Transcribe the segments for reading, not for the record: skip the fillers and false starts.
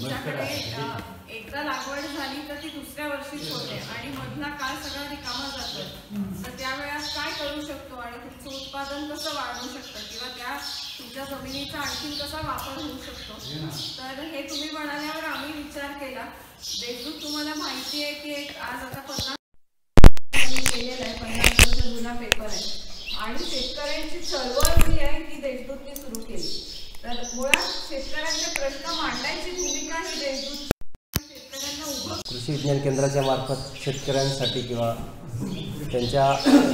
तुमच्याकडे एकदा लागवड झाली तर ती दुसऱ्या वर्षीच होते आणि मधला काळ सगळा रिकामा जातो, तर त्यावेळेस काय करू शकतो आणि तुमचं उत्पादन कसं वाढवू शकतं किंवा त्या तुमच्या जमिनीचा आणखी कसा वापर होऊ शकतो, तर हे तुम्ही म्हणाल्यावर आम्ही विचार केला. देशदूत तुम्हाला माहिती आहे की एक आज आता 50 केलेला आहे, 50 वर्ष जुना पेपर आहे आणि शेतकऱ्यांची चळवळ जी आहे ती देशदूतने सुरू केली. तर मुळात शेतकऱ्यांचे प्रश्न मांडायची भूमिका ही देशदूत शेतकऱ्यांना उभं कृषी विज्ञान केंद्राच्या मार्फत शेतकऱ्यांसाठी किंवा त्यांच्या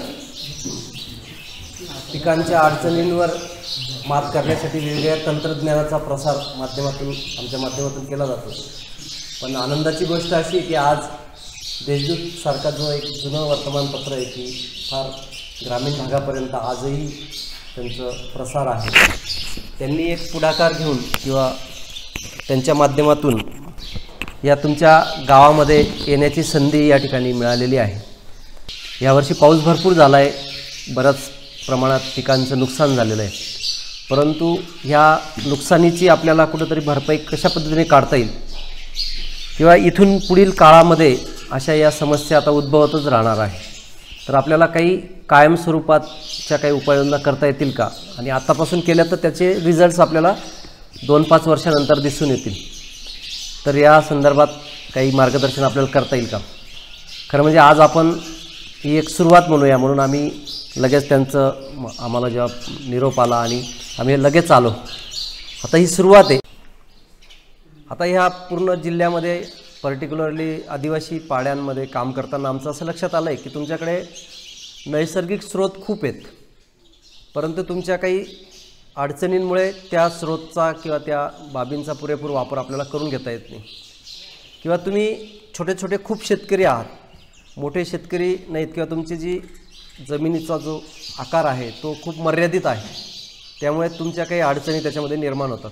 पिकांच्या अडचणींवर मात करण्यासाठी वेगवेगळ्या तंत्रज्ञानाचा प्रसार आमच्या माध्यमातून केला जातो. पण आनंदाची गोष्ट अशी की आज देशदूत सारखा जो एक जुनं वर्तमानपत्र आहे की फार ग्रामीण भागापर्यंत आजही त्यांचं प्रसार आहे. त्यांनी एक पुढाकार घेऊन किंवा त्यांच्या माध्यमातून या तुमच्या गावामध्ये येण्याची संधी या ठिकाणी मिळालेली आहे. यावर्षी पाऊस भरपूर झाला आहे, बऱ्याच प्रमाणात पिकांचं नुकसान झालेलं आहे, परंतु ह्या नुकसानीची आपल्याला कुठंतरी भरपाई कशा पद्धतीने काढता येईल किंवा इथून पुढील काळामध्ये अशा या समस्या आता उद्भवतच राहणार आहे, तर आपल्याला काही कायमस्वरूपाच्या काही उपाययोजना करता येतील का आणि आतापासून केल्या तर त्याचे रिझल्ट्स आपल्याला 2-5 वर्षानंतर दिसून येतील. तर या संदर्भात काही मार्गदर्शन आपल्याला करता येईल का? खरं म्हणजे आज आपण ही एक सुरुवात म्हणूया, म्हणून आम्ही लगेच त्यांचं आम्हाला जेव्हा निरोप आला आणि आम्ही लगेच आलो. आता ही सुरुवात आहे. आता ह्या पूर्ण जिल्ह्यामध्ये पर्टिक्युलरली आदिवासी पाड्यांमध्ये काम करताना आमचं असं लक्षात आलं आहे की तुमच्याकडे नैसर्गिक स्रोत खूप आहेत, परंतु तुमच्या काही अडचणींमुळे त्या स्रोतचा किंवा त्या बाबींचा पुरेपूर वापर आपल्याला करून घेता येत नाही, किंवा तुम्ही छोटे छोटे खूप शेतकरी आहात, मोठे शेतकरी नाहीत, किंवा तुमची जी जमिनीचा जो आकार आहे तो खूप मर्यादित आहे, त्यामुळे तुमच्या काही अडचणी त्याच्यामध्ये निर्माण होतात.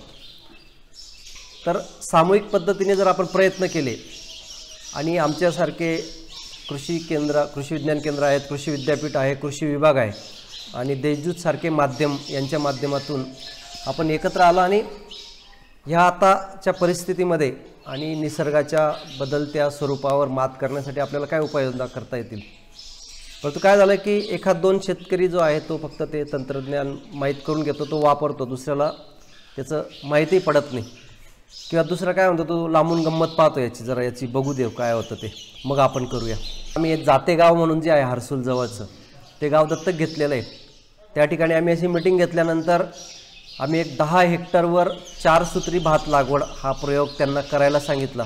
तर सामूहिक पद्धतीने जर आपण प्रयत्न केले आणि आमच्यासारखे कृषी विज्ञान केंद्र आहेत, कृषी विद्यापीठ आहे, कृषी विभाग आहे आणि देशदूतसारखे माध्यम यांच्या माध्यमातून आपण एकत्र आलो आणि ह्या आताच्या परिस्थितीमध्ये आणि निसर्गाच्या बदलत्या स्वरूपावर मात करण्यासाठी आपल्याला काय उपाययोजना करता येतील. परंतु काय झालं की 1-2 शेतकरी जो आहे तो फक्त ते तंत्रज्ञान माहीत करून घेतो, तो वापरतो, दुसऱ्याला त्याचं माहिती पडत नाही, किंवा दुसरा काय म्हणतो तो लांबून गंमत पाहतो, याची बघू देव काय होतं ते, मग आपण करूया. आम्ही एक जातेगाव म्हणून जे आहे हर्सूल जवळचं ते गाव दत्तक घेतलेलं आहे. त्या ठिकाणी आम्ही अशी मीटिंग घेतल्यानंतर आम्ही एक 10 हेक्टरवर 4 सूत्री भात लागवड हा प्रयोग त्यांना करायला सांगितला.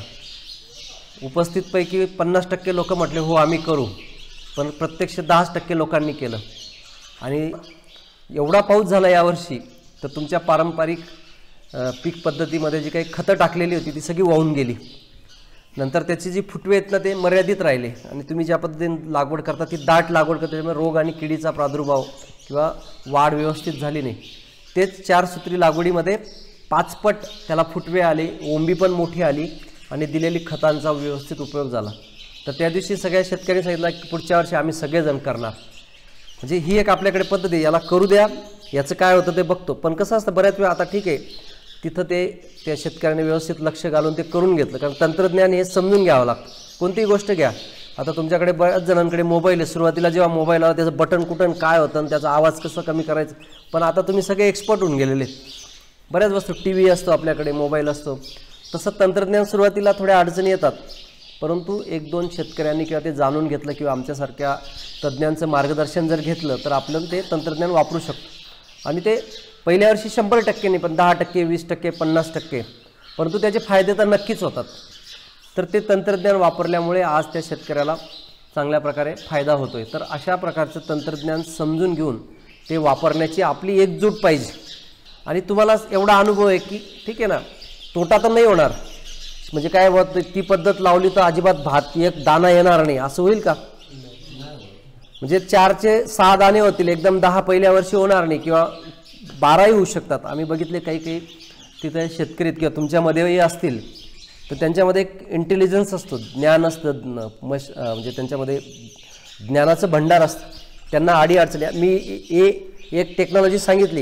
उपस्थितपैकी 50% लोक म्हटले हो आम्ही करू, पण प्रत्यक्ष 10% लोकांनी केलं. आणि एवढा पाऊस झाला यावर्षी तर तुमच्या पारंपरिक पीक पद्धतीमध्ये जी काही खतं टाकलेली होती ती सगळी वाहून गेली. नंतर त्याची जी फुटवे आहेत ना ते मर्यादित राहिले आणि तुम्ही ज्या पद्धतीने लागवड करता ती दाट लागवड करता, त्यामुळे रोग आणि किडीचा प्रादुर्भाव किंवा वाढ व्यवस्थित झाली नाही. तेच 4 सूत्री लागवडीमध्ये 5 पट त्याला फुटवे आले, ओंबी पण मोठी आली आणि दिलेली खतांचा व्यवस्थित उपयोग झाला. तर त्या दिवशी सगळ्या शेतकऱ्यांनी सांगितलं की पुढच्या वर्षी आम्ही सगळेजण करणार. म्हणजे ही एक आपल्याकडे पद्धती आहे, याला करू द्या, याचं काय होतं ते बघतो. पण कसं असतं बऱ्याच वेळा आता ठीक आहे तिथं त्या शेतकऱ्याने व्यवस्थित लक्ष घालून ते करून घेतलं, कारण तंत्रज्ञान हे समजून घ्यावं लागतं. कोणतीही गोष्ट घ्या, आता तुमच्याकडे बऱ्याच जणांकडे मोबाईल आहे, सुरुवातीला जेव्हा मोबाईल आला त्याचं बटन कुठं काय होतं आणि त्याचा आवाज कसं कमी करायचं, पण आता तुम्ही सगळे एक्सपर्ट होऊन गेलेले. बऱ्याच वस्तू TV असतो आपल्याकडे, मोबाईल असतो, तसं तंत्रज्ञान सुरुवातीला थोड्या अडचणी येतात, परंतु 1-2 शेतकऱ्यांनी किंवा ते जाणून घेतलं किंवा आमच्यासारख्या तज्ज्ञांचं मार्गदर्शन जर घेतलं तर आपल्याला ते तंत्रज्ञान वापरू शकतो. आणि ते पहिल्या वर्षी 100% नाही, पण 10%, 20%, 50%, परंतु त्याचे फायदे तर नक्कीच होतात. तर ते तंत्रज्ञान वापरल्यामुळे आज त्या शेतकऱ्याला चांगल्या प्रकारे फायदा होतो आहे. तर अशा प्रकारचं तंत्रज्ञान समजून घेऊन ते वापरण्याची आपली एकजूट पाहिजे. आणि तुम्हाला एवढा अनुभव आहे की ठीक आहे ना, तोटा तर नाही होणार, म्हणजे काय होत ती पद्धत लावली तर अजिबात भात एक दाणा येणार नाही असं होईल का? म्हणजे 4चे 6 दाणे होतील, एकदम 10 पहिल्या वर्षी होणार नाही किंवा 12ही होऊ शकतात. आम्ही बघितले काही तिथे शेतकरी किंवा तुमच्यामध्येही असतील तर त्यांच्यामध्ये एक इंटेलिजन्स असतो, ज्ञान असतं, म्हणजे त्यांच्यामध्ये ज्ञानाचं भंडार असतं. त्यांना अडीअडचणी मी एक टेक्नॉलॉजी सांगितली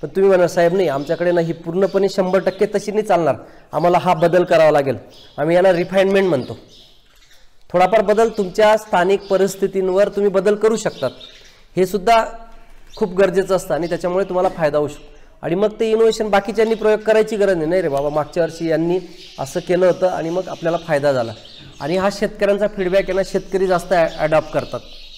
पण तुम्ही म्हणा साहेब नाही आमच्याकडे ना ही पूर्णपणे 100% तशी नाही चालणार, आम्हाला हा बदल करावा लागेल. आम्ही याला रिफाईनमेंट म्हणतो. थोडाफार बदल तुमच्या स्थानिक परिस्थितींवर तुम्ही बदल करू शकतात, हे सुद्धा खूप गरजेचं असतं आणि त्याच्यामुळे तुम्हाला फायदा होऊ शकतो. आणि मग ते इनोव्हेशन बाकीच्यांनी प्रयोग करायची गरज नाही रे बाबा मागच्या वर्षी यांनी असं केलं होतं आणि मग आपल्याला फायदा झाला. आणि हा शेतकऱ्यांचा फीडबॅक आहे ना, शेतकरी जास्त ॲडॉप्ट करतात.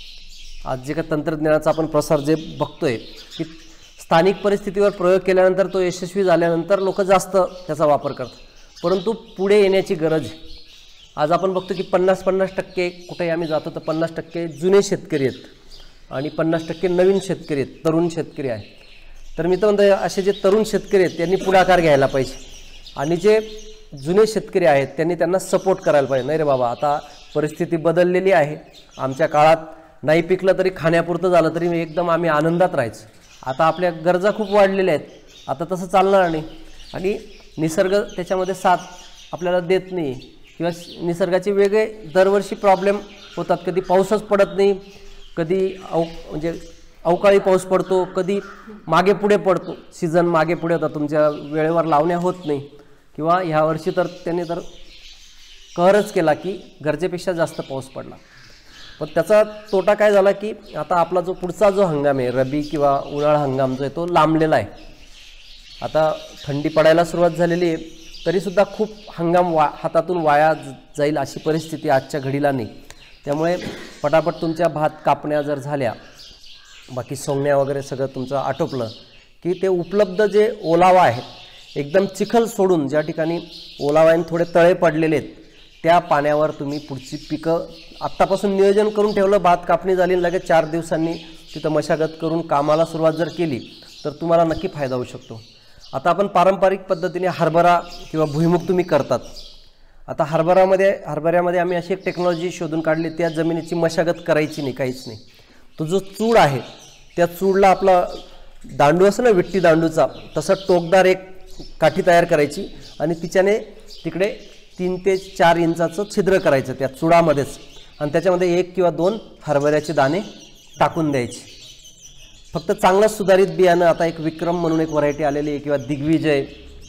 आज जे काही तंत्रज्ञानाचा आपण प्रसार जे बघतोय की स्थानिक परिस्थितीवर प्रयोग केल्यानंतर तो यशस्वी झाल्यानंतर लोक जास्त त्याचा वापर करतात. परंतु पुढे येण्याची गरज आहे. आज आपण बघतो की 50% कुठेही आम्ही जातो तर 50% जुने शेतकरी आहेत आणि 50% नवीन शेतकरी आहेत, तरुण शेतकरी आहेत. तर मी तर म्हणतो असे जे तरुण शेतकरी आहेत त्यांनी पुढाकार घ्यायला पाहिजे आणि जे जुने शेतकरी आहेत त्यांनी त्यांना सपोर्ट करायला पाहिजे. नाही रे बाबा आता परिस्थिती बदललेली आहे, आमच्या काळात नाही पिकलं तरी खाण्यापुरतं झालं तरी एकदम आम्ही आनंदात राहायचं. आता आपल्या गरजा खूप वाढलेल्या आहेत, आता तसं चालणार नाही. आणि निसर्ग त्याच्यामध्ये साथ आपल्याला देत नाही किंवा निसर्गाचे वेगळे दरवर्षी प्रॉब्लेम होतात. कधी पाऊसच पडत नाही, कधी म्हणजे अवकाळी पाऊस पडतो, कधी मागे पुढे पडतो, सीझन मागे पुढे होतात, तुमच्या वेळेवर लावण्या होत नाही. किंवा ह्या वर्षी तर त्यांनी तर कहरच केला की गरजेपेक्षा जास्त पाऊस पडला. पण त्याचा तोटा काय झाला की आता आपला जो पुढचा जो हंगाम आहे रबी किंवा उन्हाळा हंगाम जो आहे तो लांबलेला आहे. आता थंडी पडायला सुरुवात झालेली आहे तरीसुद्धा खूप हंगाम हातातून वाया जाईल अशी परिस्थिती आजच्या घडीला नाही. त्यामुळे पटापट तुमच्या भात कापण्या जर झाल्या, बाकी सोंगण्या वगैरे सगळं तुमचं आटोपलं की ते उपलब्ध जे ओलावा आहे एकदम चिखल सोडून ज्या ठिकाणी ओलावाने थोडे तळे पडलेले आहेत त्या पाण्यावर तुम्ही पुढची पिकं आत्तापासून नियोजन करून ठेवलं. भात कापणी झाली लगेच 4 दिवसांनी तिथं मशागत करून कामाला सुरुवात जर केली तर तुम्हाला नक्की फायदा होऊ शकतो. आता आपण पारंपरिक पद्धतीने हरभरा किंवा भुईमुग तुम्ही करतात. आता हरभऱ्यामध्ये आम्ही अशी एक टेक्नॉलॉजी शोधून काढली, त्या जमिनीची मशागत करायची नाही, काहीच नाही. तो जो चूड आहे त्या चूडला आपला दांडू असं ना विट्टी दांडूचा तसं टोकदार एक काठी तयार करायची आणि तिच्याने तिकडे 3 ते 4 इंचाचं छिद्र करायचं त्या चुडामध्येच आणि त्याच्यामध्ये 1 किंवा 2 हरभऱ्याचे दाणे टाकून द्यायचे. फक्त चांगलं सुधारित बियाणं, आता एक विक्रम म्हणून एक व्हरायटी आलेली आहे किंवा दिग्विजय,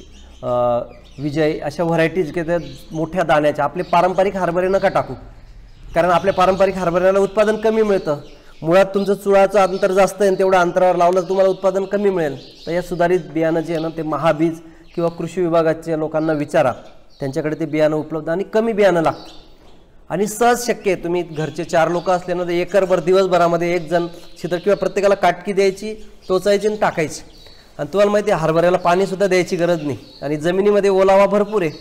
विजय अशा व्हरायटीज की त्या मोठ्या दाण्याच्या. आपले पारंपरिक हरभरे नका टाकू, कारण आपल्या पारंपरिक हरभऱ्याला उत्पादन कमी मिळतं. मुळात तुमचं चुळाचं अंतर जास्त आहे आणि तेवढ्या अंतरावर लावलं तर तुम्हाला उत्पादन कमी मिळेल. तर या सुधारित बियाणं जे आहे ना ते महाबीज किंवा कृषी विभागाच्या लोकांना विचारा, त्यांच्याकडे ते बियाणं उपलब्ध आणि कमी बियाणं लागतं आणि सहज शक्य आहे. तुम्ही घरचे 4 लोक असले ना तर एकरभर दिवसभरामध्ये एक जण छिद्र किंवा प्रत्येकाला काटकी द्यायची, टोचायची आणि टाकायची. आणि तुम्हाला माहिती आहे हरभऱ्याला पाणीसुद्धा द्यायची गरज नाही आणि जमिनीमध्ये ओलावा भरपूर आहे.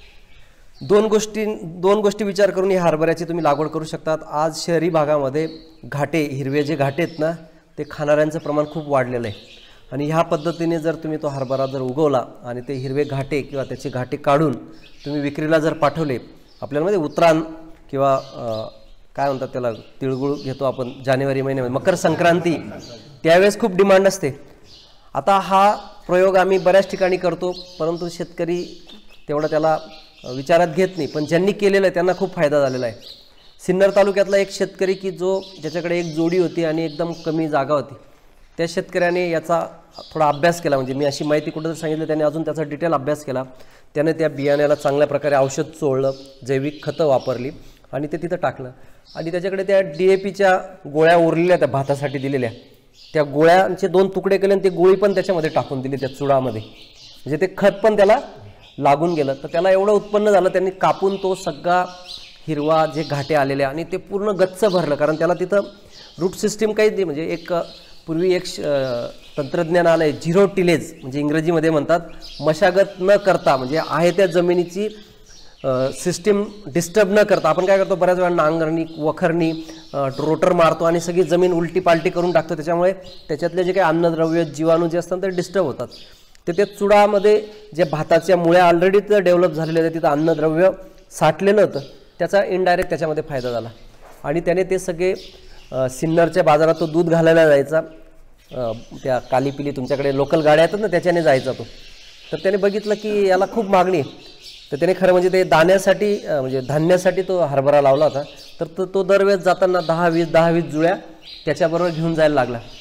दोन गोष्टी विचार करून ही हरभऱ्याची तुम्ही लागवड करू शकतात. आज शहरी भागामध्ये घाटे, हिरवे जे घाटे आहेत ना ते खाणाऱ्यांचं प्रमाण खूप वाढलेलं आहे आणि ह्या पद्धतीने जर तुम्ही तो हरभरा जर उगवला आणि ते हिरवे घाटे किंवा त्याचे घाटे काढून तुम्ही विक्रीला जर पाठवले, आपल्याला मध्ये उतराण किंवा काय म्हणतात त्याला तिळगुळ घेतो आपण जानेवारी महिन्यामध्ये, मकर संक्रांती, त्यावेळेस खूप डिमांड असते. आता हा प्रयोग आम्ही बऱ्याच ठिकाणी करतो परंतु शेतकरी तेवढं त्याला विचारात घेत नाही. पण ज्यांनी केलेलं आहे त्यांना खूप फायदा झालेला आहे. सिन्नर तालुक्यातला एक शेतकरी की ज्याच्याकडे एक जोडी होती आणि एकदम कमी जागा होती, त्या शेतकऱ्याने याचा थोडा अभ्यास केला. म्हणजे मी अशी माहिती कुठं सांगितलं त्याने अजून त्याचा डिटेल अभ्यास केला. त्याने त्या बियाण्याला चांगल्या प्रकारे औषध चोळलं, जैविक खतं वापरली आणि ते तिथं टाकलं आणि त्याच्याकडे त्या DAPच्या गोळ्या उरलेल्या त्या भातासाठी दिलेल्या, त्या गोळ्यांचे 2 तुकडे केले आणि ते गोळी पण त्याच्यामध्ये टाकून दिली त्या चुडामध्ये, म्हणजे ते खत पण त्याला लागून गेलं. तर त्याला एवढं उत्पन्न झालं, त्यांनी कापून तो सगळा हिरवा जे घाटे आलेले आणि ते पूर्ण गच्च भरलं. कारण त्याला तिथं रूट सिस्टीम काहीच नाही. म्हणजे एक पूर्वी एक तंत्रज्ञान आलं आहे 0 टिलेज, म्हणजे इंग्रजीमध्ये म्हणतात मशागत न करता, म्हणजे आहे त्या जमिनीची सिस्टीम डिस्टर्ब न करता. आपण काय करतो बऱ्याच वेळा नांगरणी, वखरणी, रोटर मारतो आणि सगळी जमीन उलटी पालटी करून टाकतो. त्याच्यामुळे त्याच्यातले जे काही अन्नद्रव्य, जीवाणू जे असतात ते डिस्टर्ब होतात. तर त्या चुडामध्ये जे भाताच्या मुळ्या ऑलरेडी तर डेव्हलप झालेल्या आहेत, तिथं अन्नद्रव्य साठलेलं होतं, त्याचा इनडायरेक्ट त्याच्यामध्ये फायदा झाला. आणि त्याने ते सगळे सिन्नरच्या बाजारात तो दूध घालायला जायचा, त्या कालीपिली तुमच्याकडे लोकल गाड्या येतात ना त्याच्याने जायचा तो. तर त्याने बघितलं की याला खूप मागणी आहे. तर त्याने खरं म्हणजे ते दाण्यासाठी म्हणजे धान्यासाठी तो हरभरा लावला होता. तर तो दरवेळेस जाताना 10-20 जुळ्या त्याच्याबरोबर घेऊन जायला लागला.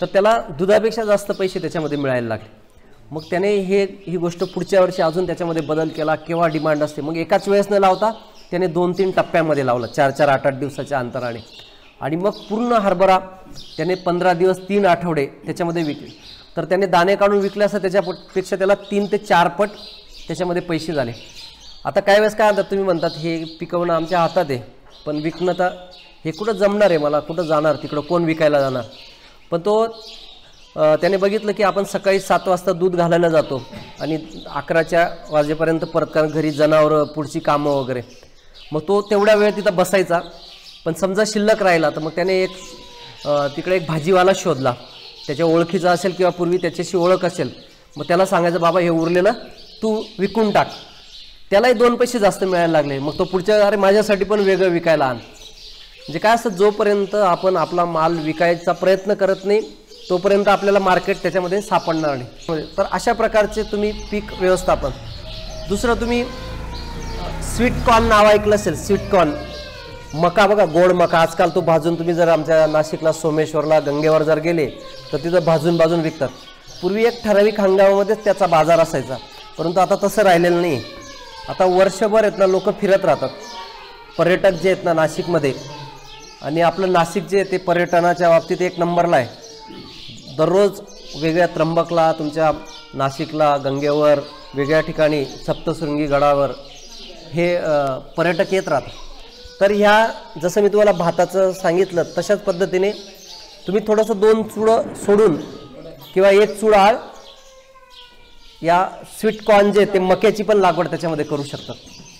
तर त्याला दुधापेक्षा जास्त पैसे त्याच्यामध्ये मिळायला लागले. मग त्याने ही गोष्ट पुढच्या वर्षी अजून त्याच्यामध्ये बदल केला. केव्हा डिमांड असते, मग एकाच वेळेस न लावता त्याने 2-3 टप्प्यामध्ये लावलं, 4-4 8-8 दिवसाच्या अंतराने. आणि मग पूर्ण हरभरा त्याने 15 दिवस 3 आठवडे त्याच्यामध्ये विकले. तर त्याने दाणे काढून विकले असं त्याच्यापेक्षा त्याला 3 ते 4 पट त्याच्यामध्ये पैसे झाले. आता काही वेळेस काय म्हणतात, तुम्ही म्हणतात हे पिकवणं आमच्या हातात आहे, पण विकणं तर हे कुठं जमणार आहे, मला कुठं जाणार, तिकडं कोण विकायला जाणार. पण त्याने बघितलं की आपण सकाळी 7 वाजता दूध घालायला जातो आणि 11 वाजेपर्यंत परत घरी जनावरं, पुढची कामं वगैरे. मग तो तेवढा वेळ तिथं बसायचा. पण समजा शिल्लक राहिला तर मग त्याने तिकडे एक भाजीवाला शोधला, त्याच्या ओळखीचा असेल किंवा पूर्वी त्याच्याशी ओळख असेल. मग त्याला सांगायचं, बाबा हे उरलेलं तू विकून टाक. त्यालाही 2 पैसे जास्त मिळायला लागले. मग तो पुढच्या, अरे माझ्यासाठी पण वेगळं विकायला आण. म्हणजे काय असतं, जोपर्यंत आपण आपला माल विकायचा प्रयत्न करत नाही तोपर्यंत आपल्याला मार्केट त्याच्यामध्ये सापडणार नाही. तर अशा प्रकारचे तुम्ही पीक व्यवस्थापन. दुसरं, तुम्ही स्वीट कॉर्न नाव ऐकलं असेल. स्वीट कॉर्न, मका बघा, गोड मका. आजकाल तो भाजून, तुम्ही जर आमच्या नाशिकला सोमेश्वरला गंगेवर जर गेले तर तिथं भाजून विकतात. पूर्वी एक ठराविक हंगामामध्येच त्याचा बाजार असायचा, परंतु आता तसं राहिलेलं नाही. आता वर्षभर आहेत ना लोक फिरत राहतात, पर्यटक जे आहेत ना नाशिकमध्ये. आणि आपलं नाशिक जे ते पर्यटनाच्या बाबतीत 1 नंबरला आहे. दररोज वेगळ्या त्र्यंबकला, तुमच्या नाशिकला, गंगेवर, वेगळ्या ठिकाणी सप्तशृंगी गडावर हे पर्यटक येत राहतात. तर जसं मी तुम्हाला भाताचं सांगितलं तशाच पद्धतीने तुम्ही थोडंसं 2 चुडं सोडून किंवा 1 चूड आळ या स्वीट कॉर्न जे ते मक्याची पण लागवड त्याच्यामध्ये करू शकतात.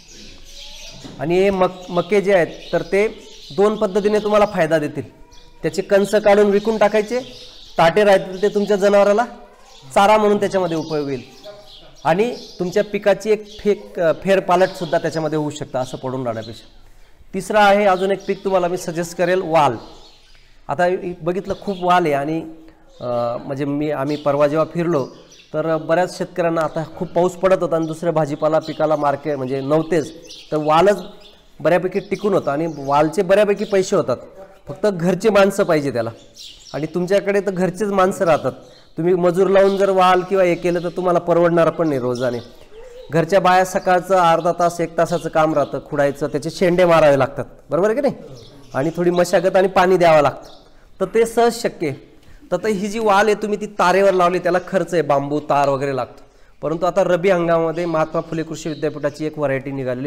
आणि हे मके जे आहेत तर ते 2 पद्धतीने तुम्हाला फायदा देतील. त्याचे कणसं काढून विकून टाकायचे, ताटे राहतील ते तुमच्या जनावराला चारा म्हणून त्याच्यामध्ये उपयोग येईल. आणि तुमच्या पिकाची एक फेरपालटसुद्धा त्याच्यामध्ये होऊ शकतं असं पडून राहण्यापेक्षा. तिसरा आहे, अजून एक पीक तुम्हाला मी सजेस्ट करेल, वाल. आता बघितलं खूप वाल आहे. आणि म्हणजे आम्ही परवा जेव्हा फिरलो तर बऱ्याच शेतकऱ्यांना आता खूप पाऊस पडत होता आणि दुसऱ्या भाजीपाला पिकाला मार्केट म्हणजे नव्हतेच, तर वालच बऱ्यापैकी टिकून होतं. आणि वालचे बऱ्यापैकी पैसे होतात, फक्त घरचे माणसं पाहिजे त्याला. आणि तुमच्याकडे तर घरचेच माणसं राहतात. तुम्ही मजूर लावून जर वाल किंवा हे केलं तर तुम्हाला परवडणार पण नाही रोजाने. घरच्या बाया सकाळचं अर्धा तास 1 तासाचं काम राहतं खुडायचं, त्याचे शेंडे मारावे लागतात, बरोबर आहे की नाही, आणि थोडी मशागत आणि पाणी द्यावं लागतं. तर ते सहज शक्य आहे. तर ही जी वाल आहे तुम्ही ती तारेवर लावली, त्याला खर्च आहे, बांबू तार वगैरे लागतो. परंतु आता रबी हंगामामध्ये महात्मा फुले कृषी विद्यापीठाची एक व्हरायटी निघालेली,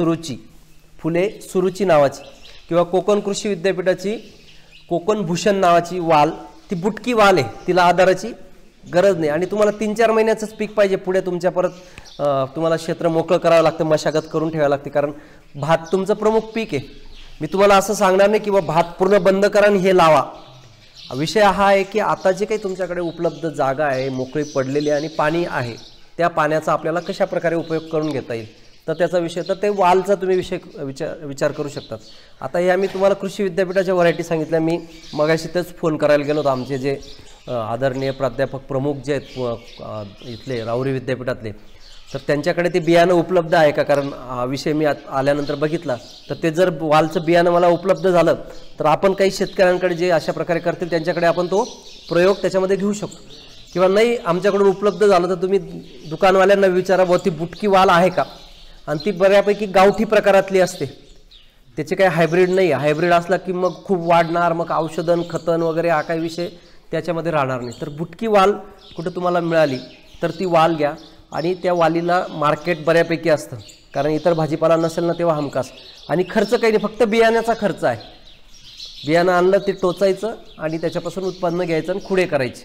फुले सुरुची नावाची, किंवा कोकण कृषी विद्यापीठाची कोकण भूषण नावाची वाल. ती बुटकी वाल आहे, तिला आधाराची गरज नाही. आणि तुम्हाला 3-4 महिन्याचंच पीक पाहिजे. पुढे तुमच्या परत तुम्हाला क्षेत्र मोकळं करावं लागतं, मशागत करून ठेवावं लागते, कारण भात तुमचं प्रमुख पीक आहे. मी तुम्हाला असं सांगणार नाही की भात पूर्ण बंद करा आणि हे लावा. विषय हा आहे की आता जे काही तुमच्याकडे उपलब्ध जागा आहे, मोकळी पडलेली आणि पाणी आहे, त्या पाण्याचा आपल्याला कशा प्रकारे उपयोग करून घेता येईल, तर त्याचा विषय, तर ते वालचा तुम्ही विचार करू शकतात. आता हे आम्ही तुम्हाला कृषी विद्यापीठाच्या व्हरायटी सांगितल्या. मी मगाशी तेच फोन करायला गेलो होतो, आमचे जे आदरणीय प्राध्यापक प्रमुख जे आहेत इथले राहुरी विद्यापीठातले, तर त्यांच्याकडे ते बियाणं उपलब्ध आहे का, कारण हा विषय मी आल्यानंतर बघितला. तर ते जर वालचं बियाणं मला उपलब्ध झालं तर आपण काही शेतकऱ्यांकडे जे अशा प्रकारे करतील त्यांच्याकडे आपण तो प्रयोग त्याच्यामध्ये घेऊ शकतो. किंवा नाही आमच्याकडून उपलब्ध झालं तर तुम्ही दुकानवाल्यांना विचारा, व ती बुटकी वाल आहे का, आणि ती बऱ्यापैकी गावठी प्रकारातली असते, त्याचे काही हायब्रिड नाही. हायब्रिड असला की मग खूप वाढणार, मग औषधन खतन वगैरे हा काही विषय त्याच्यामध्ये राहणार नाही. तर बुटकी वाल कुठं तुम्हाला मिळाली तर ती वाल घ्या. आणि त्या वालीला मार्केट बऱ्यापैकी असतं, कारण इतर भाजीपाला नसेल ना तेव्हा हमखास. आणि खर्च काही नाही, फक्त बियाण्याचा खर्च आहे. बियाणं आणलं ते टोचायचं आणि त्याच्यापासून उत्पन्न घ्यायचं आणि खुडे करायचे.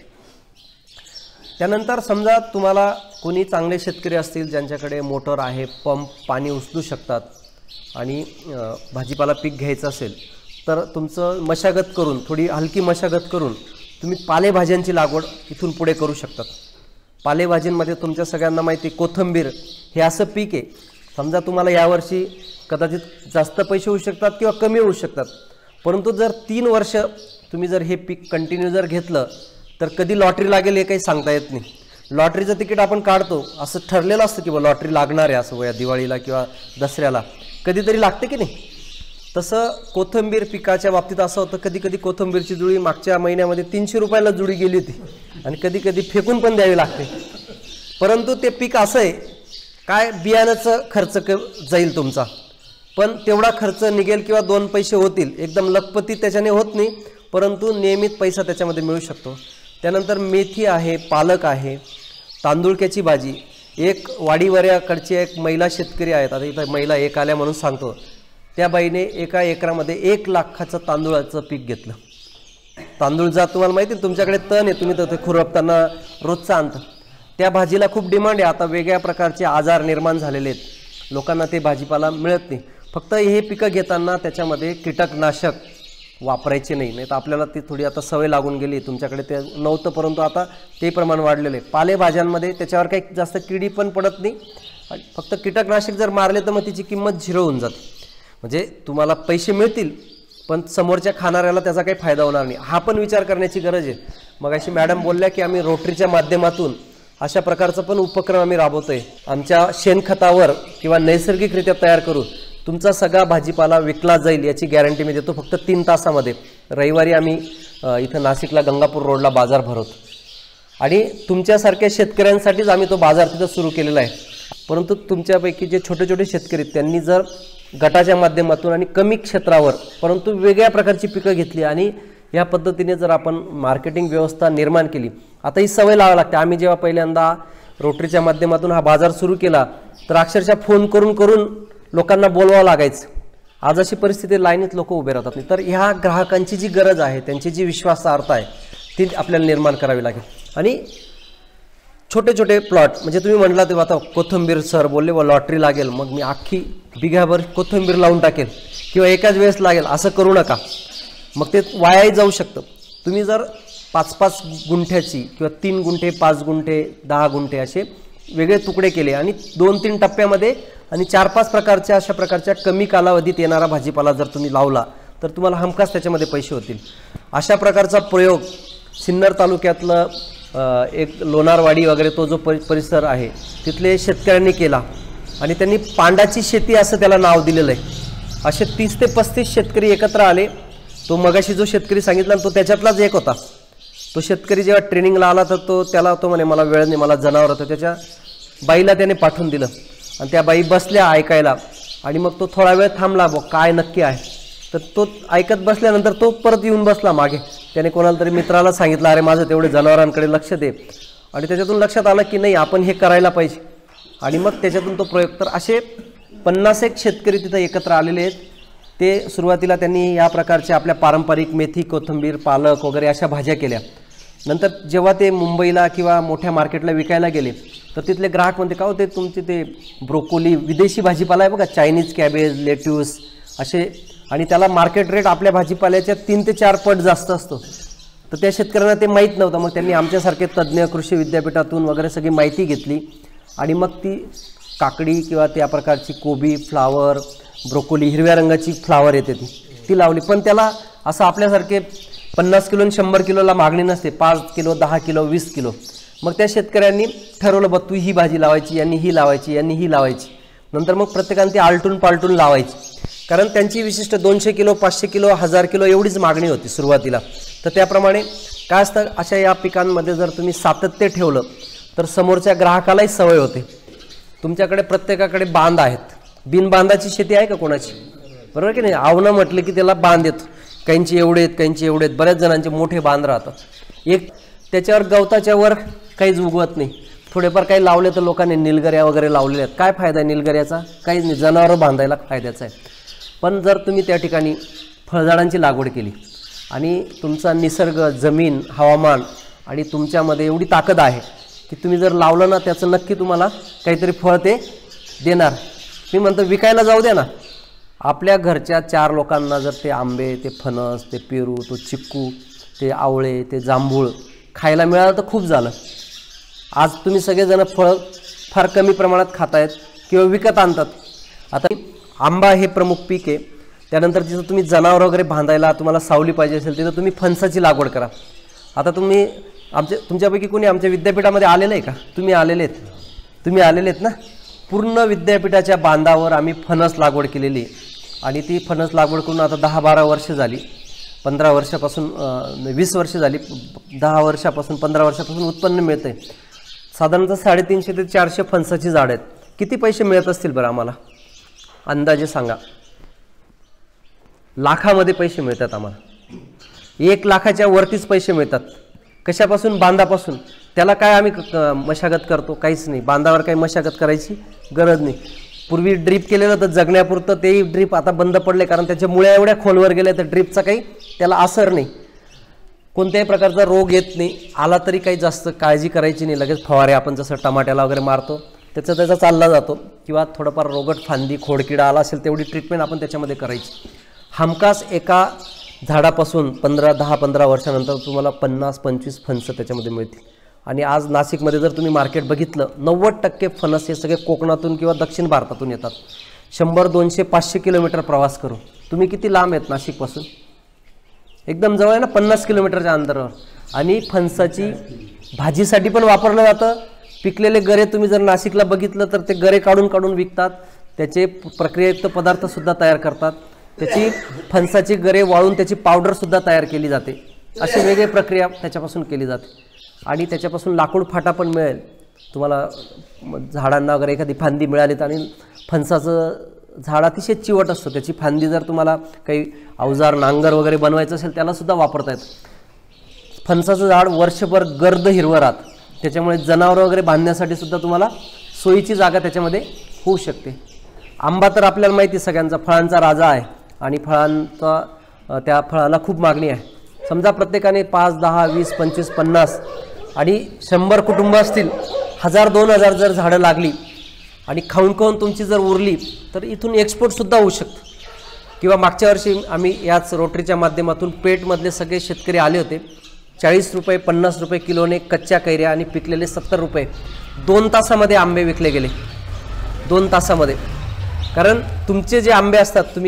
त्यानंतर समजा तुम्हाला कोणी चांगले शेतकरी असतील ज्यांच्याकडे मोटर आहे, पंप, पाणी उचलू शकतात आणि भाजीपाला पीक घ्यायचं असेल, तर तुमचं मशागत करून, थोडी हलकी मशागत करून तुम्ही पालेभाज्यांची लागवड इथून पुढे करू शकतात. पालेभाजींमध्ये तुमच्या सगळ्यांना माहिती, कोथिंबीर हे असं पीक आहे. समजा तुम्हाला यावर्षी कदाचित जास्त पैसे होऊ शकतात किंवा कमी होऊ शकतात, परंतु जर 3 वर्ष तुम्ही जर हे पीक कंटिन्यू जर घेतलं तर कधी लॉटरी लागेल हे काही सांगता येत नाही. लॉटरीचं तिकीट आपण काढतो, असं ठरलेलं असतं की लॉटरी लागणार आहे, असं वया दिवाळीला किंवा दसऱ्याला कधीतरी लागते की नाही. तसं कोथिंबीर पिकाच्या बाबतीत असं होतं, कधी कधी कोथिंबीरची जुडी मागच्या महिन्यामध्ये 300 रुपयाला जुडी गेली होती आणि कधी कधी फेकून पण द्यावी लागते. परंतु ते पीक असं आहे काय, बियाण्याचा खर्च जाईल तुमचा, पण तेवढा खर्च निघेल किंवा 2 पैसे होतील. एकदम लखपती त्याच्याने होत नाही, परंतु नियमित पैसा त्याच्यामध्ये मिळू शकतो. त्यानंतर मेथी आहे, पालक आहे, तांदुळक्याची भाजी. एक वाडीवऱ्याकडची एक महिला शेतकरी आहेत, आता इथं महिला एक आल्या म्हणून सांगतो, त्या बाईने एका एकरामध्ये 1 लाखाचं तांदूळाचं पीक घेतलं. तांदूळ जात तुम्हाला माहिती, तुमच्याकडे तण आहे, तुम्ही तर ते खुरपताना रोजचं आणता. त्या भाजीला खूप डिमांड आहे. आता वेगळ्या प्रकारचे आजार निर्माण झालेले आहेत, लोकांना ते भाजीपाला मिळत नाही. फक्त हे पिकं घेताना त्याच्यामध्ये कीटकनाशक वापरायचे नाही, नाही तर आपल्याला ती थोडी आता सवय लागून गेली. तुमच्याकडे ते नव्हतं, परंतु आता ते प्रमाण वाढलेलं आहे. पालेभाज्यांमध्ये त्याच्यावर काही जास्त किडी पण पडत नाही, फक्त कीटकनाशक जर मारले तर मग तिची किंमत 0 होऊन जाते. म्हणजे तुम्हाला पैसे मिळतील, पण समोरच्या खाणाऱ्याला त्याचा काही फायदा होणार नाही. हा पण विचार करण्याची गरज आहे. मग अशी मॅडम बोलल्या की आम्ही रोटरीच्या माध्यमातून अशा प्रकारचा पण उपक्रम आम्ही राबवतोय. आमच्या शेणखतावर किंवा नैसर्गिकरित्या तयार करू तुमचा सगळा भाजीपाला विकला जाईल याची गॅरंटी मी देतो, फक्त 3 तासामध्ये. रविवारी आम्ही इथं नाशिकला गंगापूर रोडला बाजार भरवतो आणि तुमच्यासारख्या शेतकऱ्यांसाठीच आम्ही तो बाजार तिथं सुरू केलेला आहे. परंतु तुमच्यापैकी जे छोटे छोटे शेतकरी आहेत त्यांनी जर गटाच्या माध्यमातून आणि कमी क्षेत्रावर परंतु वेगळ्या प्रकारची पिकं घेतली आणि या पद्धतीने जर आपण मार्केटिंग व्यवस्था निर्माण केली. आता ही सवय लावावी लागते. आम्ही जेव्हा पहिल्यांदा रोटरीच्या माध्यमातून हा बाजार सुरू केला तर अक्षरशः फोन करून करून लोकांना बोलवावं लागायचं. आज अशी परिस्थिती, लाईनीत लोक उभे राहतात नाही. तर ह्या ग्राहकांची जी गरज आहे, त्यांची जी विश्वासार्हता आहे ती आपल्याला निर्माण करावी लागेल. आणि छोटे छोटे प्लॉट, म्हणजे तुम्ही म्हटला तेव्हा आता कोथिंबीर सर बोलले व लॉटरी लागेल, मग मी अख्खी बिघाभर कोथिंबीर लावून टाकेल किंवा एकाच वेळेस लागेल असं करू नका. मग ते वायाही जाऊ शकतं. तुम्ही जर 5-5 गुंठ्याची किंवा 3 गुंठे, 5 गुंठे, 10 गुंठे असे वेगळे तुकडे केले आणि 2-3 टप्प्यामध्ये आणि 4-5 प्रकारच्या अशा प्रकारच्या कमी कालावधीत येणारा भाजीपाला जर तुम्ही लावला तर तुम्हाला हमखास त्याच्यामध्ये पैसे होतील. अशा प्रकारचा प्रयोग सिन्नर तालुक्यातलं एक लोणारवाडी वगैरे तो जो परिसर आहे तिथले शेतकऱ्यांनी केला आणि त्यांनी पांडाची शेती असं त्याला नाव दिलेलं आहे. असे 30 ते 35 शेतकरी एकत्र आले. तो मगाशी जो शेतकरी सांगितला तो त्याच्यातलाच एक होता. तो शेतकरी जेव्हा ट्रेनिंगला आला तर तो म्हणे मला वेळ नाही, मला जनावर होतं. त्याच्या बाईला त्याने पाठवून दिलं आणि त्या बाई बसल्या ऐकायला आणि मग तो थोडा वेळ थांबला, बघ काय नक्की आहे. तर तो ऐकत बसल्यानंतर तो परत येऊन बसला मागे. त्याने कोणाला तरी मित्राला सांगितलं, अरे माझं तेवढे जनावरांकडे लक्ष दे. आणि त्याच्यातून लक्षात आलं की नाही आपण हे करायला पाहिजे आणि मग त्याच्यातून तो प्रयोग. तर असे 50 शेतकरी तिथं एकत्र आलेले आहेत. ते सुरुवातीला त्यांनी या प्रकारच्या आपल्या पारंपरिक मेथी, कोथिंबीर, पालक वगैरे अशा भाज्या केल्या. नंतर जेव्हा ते मुंबईला किंवा मोठ्या मार्केटला विकायला गेले तर तिथले ग्राहक म्हणते, का होते तुमचे ते ब्रोकोली विदेशी भाजीपाला आहे बघा, चायनीज कॅबेज, लेट्यूस असे, आणि त्याला मार्केट रेट आपल्या भाजीपाल्याच्या 3 ते 4 पट जास्त असतो. तर त्या शेतकऱ्यांना ते माहीत नव्हतं. मग त्यांनी आमच्यासारखे तज्ज्ञ कृषी विद्यापीठातून वगैरे सगळी माहिती घेतली आणि मग ती काकडी किंवा त्या प्रकारची कोबी, फ्लावर, ब्रोकोली, हिरव्या रंगाची फ्लावर येते ती लावली. पण त्याला असं आपल्यासारखे 50 किलो आणि 100 किलोला मागणी नसते, 5 किलो, 10 किलो, 20 किलो. मग त्या शेतकऱ्यांनी ठरवलं, बघ तू ही भाजी लावायची, यांनी ही लावायची, यांनी ही लावायची. नंतर मग प्रत्येकाने ती आलटून पालटून लावायची, कारण त्यांची विशिष्ट 200 किलो, 500 किलो, 1000 किलो एवढीच मागणी होती सुरुवातीला. तर त्याप्रमाणे काय असतं, अशा या पिकांमध्ये जर तुम्ही सातत्य ठेवलं तर समोरच्या ग्राहकालाही सवय होते. तुमच्याकडे प्रत्येकाकडे बांध आहेत. बिनबांधाची शेती आहे का कोणाची? बरोबर की नाही? आवणं म्हटलं की त्याला बांध येतो. काहींची एवढे आहेत, काहींची एवढे आहेत, बऱ्याच जणांचे मोठे बांध राहतात. एक त्याच्यावर गवताच्या वर काहीच उगवत नाही. थोडेफार काही लावले तर लोकांनी निलगऱ्या वगैरे लावलेल्या आहेत. काय फायदा आहे निलगऱ्याचा? काहीच नाही, जनावरं बांधायला फायद्याचा आहे. पण जर तुम्ही त्या ठिकाणी फळझाडांची लागवड केली आणि तुमचा निसर्ग, जमीन, हवामान आणि तुमच्यामध्ये एवढी ताकद आहे की तुम्ही जर लावलं ना त्याचं नक्की तुम्हाला काहीतरी फळ ते देणार. मी म्हणतो विकायला जाऊ द्या ना, आपल्या घरच्या 4 लोकांना जर ते आंबे, ते फणस, ते पेरू, तो चिक्कू, ते आवळे, ते जांभूळ खायला मिळालं तर खूप झालं. आज तुम्ही सगळेजण फळ फार कमी प्रमाणात खातायत किंवा विकत आणतात. आता आंबा हे प्रमुख पीक आहे. त्यानंतर जिथं तुम्ही जनावर वगैरे बांधायला तुम्हाला सावली पाहिजे असेल तिथं तुम्ही फणसाची लागवड करा. आता तुमच्यापैकी कोणी आमच्या विद्यापीठामध्ये आलेलं आहे का? तुम्ही आलेले आहेत ना? पूर्ण विद्यापीठाच्या बांधावर आम्ही फणस लागवड केलेली. आणि ती फणस लागवड करून आता 10-12 वर्ष झाली, 15 वर्षापासून 20 वर्ष झाली, 10 वर्षापासून 15 वर्षापासून उत्पन्न मिळतं आहे. साधारणतः 350 ते 400 फणसाची झाडं आहेत. किती पैसे मिळत असतील बरं आम्हाला अंदाजे सांगा? लाखामध्ये पैसे मिळतात आम्हाला, 1 लाखाच्या वरतीच पैसे मिळतात. कशापासून? बांधापासून. त्याला काय आम्ही मशागत करतो? काहीच नाही. बांधावर काही मशागत करायची गरज नाही. पूर्वी ड्रीप केलेलं तर जगण्यापुरतं, तेही ड्रीप आता बंद पडले कारण त्याच्या मुळ्या एवढ्या खोलवर गेल्या तर ड्रीपचा काही त्याला असर नाही, कोणत्याही प्रकारचा रोग येत नाही. आला तरी काही जास्त काळजी करायची नाही, लगेच फवारे आपण जसं टमाट्याला वगैरे मारतो त्याचा चालला जातो, किंवा थोडंफार रोगट फांदी खोडकिडा आला असेल तेवढी ट्रीटमेंट आपण त्याच्यामध्ये करायची. हमखास एका झाडापासून 10-15 वर्षानंतर तुम्हाला 50-25 फणस त्याच्यामध्ये मिळतील. आणि आज नाशिकमध्ये जर तुम्ही मार्केट बघितलं, 90% फणस हे सगळे कोकणातून किंवा दक्षिण भारतातून येतात. 100, 200, 500 किलोमीटर प्रवास करून. तुम्ही किती लांब आहेत नाशिकपासून? एकदम जवळ आहे ना, 50 किलोमीटरच्या अंतरावर. आणि फणसाची भाजीसाठी पण वापरलं जातं. पिकलेले गरे तुम्ही जर नाशिकला बघितलं तर ते गरे काढून विकतात, त्याचे प्रक्रियायुक्त पदार्थसुद्धा तयार करतात. त्याची फणसाची गरे वाळून त्याची पावडरसुद्धा तयार केली जाते. अशी वेगळी प्रक्रिया त्याच्यापासून केली जाते. आणि त्याच्यापासून लाकूड फाटा पण मिळेल तुम्हाला. झाडांना वगैरे एखादी फांदी मिळाली तर, आणि फणसाचं झाड अतिशय चिवट असतं, त्याची फांदी जर तुम्हाला काही अवजार नांगर वगैरे बनवायचं असेल त्यालासुद्धा वापरता येतं. फणसाचं झाड वर्षभर गर्द हिरवं राहतं, त्याच्यामुळे जनावरं वगैरे बांधण्यासाठी सुद्धा तुम्हाला सोयीची जागा त्याच्यामध्ये होऊ शकते. आंबा तर आपल्याला माहिती सगळ्यांचा फळांचा राजा आहे, आणि त्या फळाला खूप मागणी आहे. समजा प्रत्येकाने 5, 10, 20, 25, 50 आणि 100 कुटुंब असतील, 1000-2000 जर झाडं लागली आणि खाऊन तुमची जर उरली तर इथून एक्सपोर्टसुद्धा होऊ शकतं. किंवा मागच्या वर्षी आम्ही याच रोटरीच्या माध्यमातून पेठमधले सगळे शेतकरी आले होते. 40 रुपये 50 रुपये किलोने कच्च्या कैऱ्या आणि पिकलेले 70 रुपये. 2 तासामध्ये आंबे विकले गेले, 2 तासामध्ये. कारण तुमचे जे आंबे असतात तुम्ही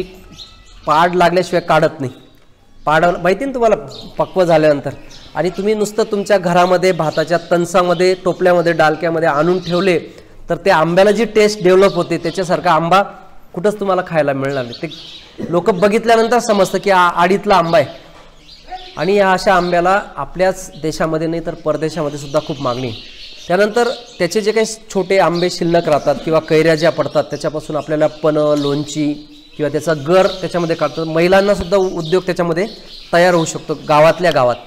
पाड लागल्याशिवाय काढत नाही. पाड माहिती ना तुम्हाला पक्व झाल्यानंतर. आणि तुम्ही नुसतं तुमच्या घरामध्ये भाताच्या तणसामध्ये, टोपल्यामध्ये, डालक्यामध्ये आणून ठेवले तर ते आंब्याला जी टेस्ट डेव्हलप होते त्याच्यासारखा आंबा कुठंच तुम्हाला खायला मिळणार नाही. ते लोक बघितल्यानंतर समजतं की आडीतला आंबा आहे. आणि या अशा आंब्याला आपल्याच देशामध्ये नाही तर परदेशामध्ये सुद्धा खूप मागणी आहे. त्यानंतर त्याचे जे काही छोटे आंबे शिल्लक राहतात किंवा कैऱ्या ज्या पडतात त्याच्यापासून आपल्याला पणं, लोणची किंवा त्याचा गर त्याच्यामध्ये काढतात. महिलांनासुद्धा उद्योग त्याच्यामध्ये तयार होऊ शकतो गावातल्या गावात.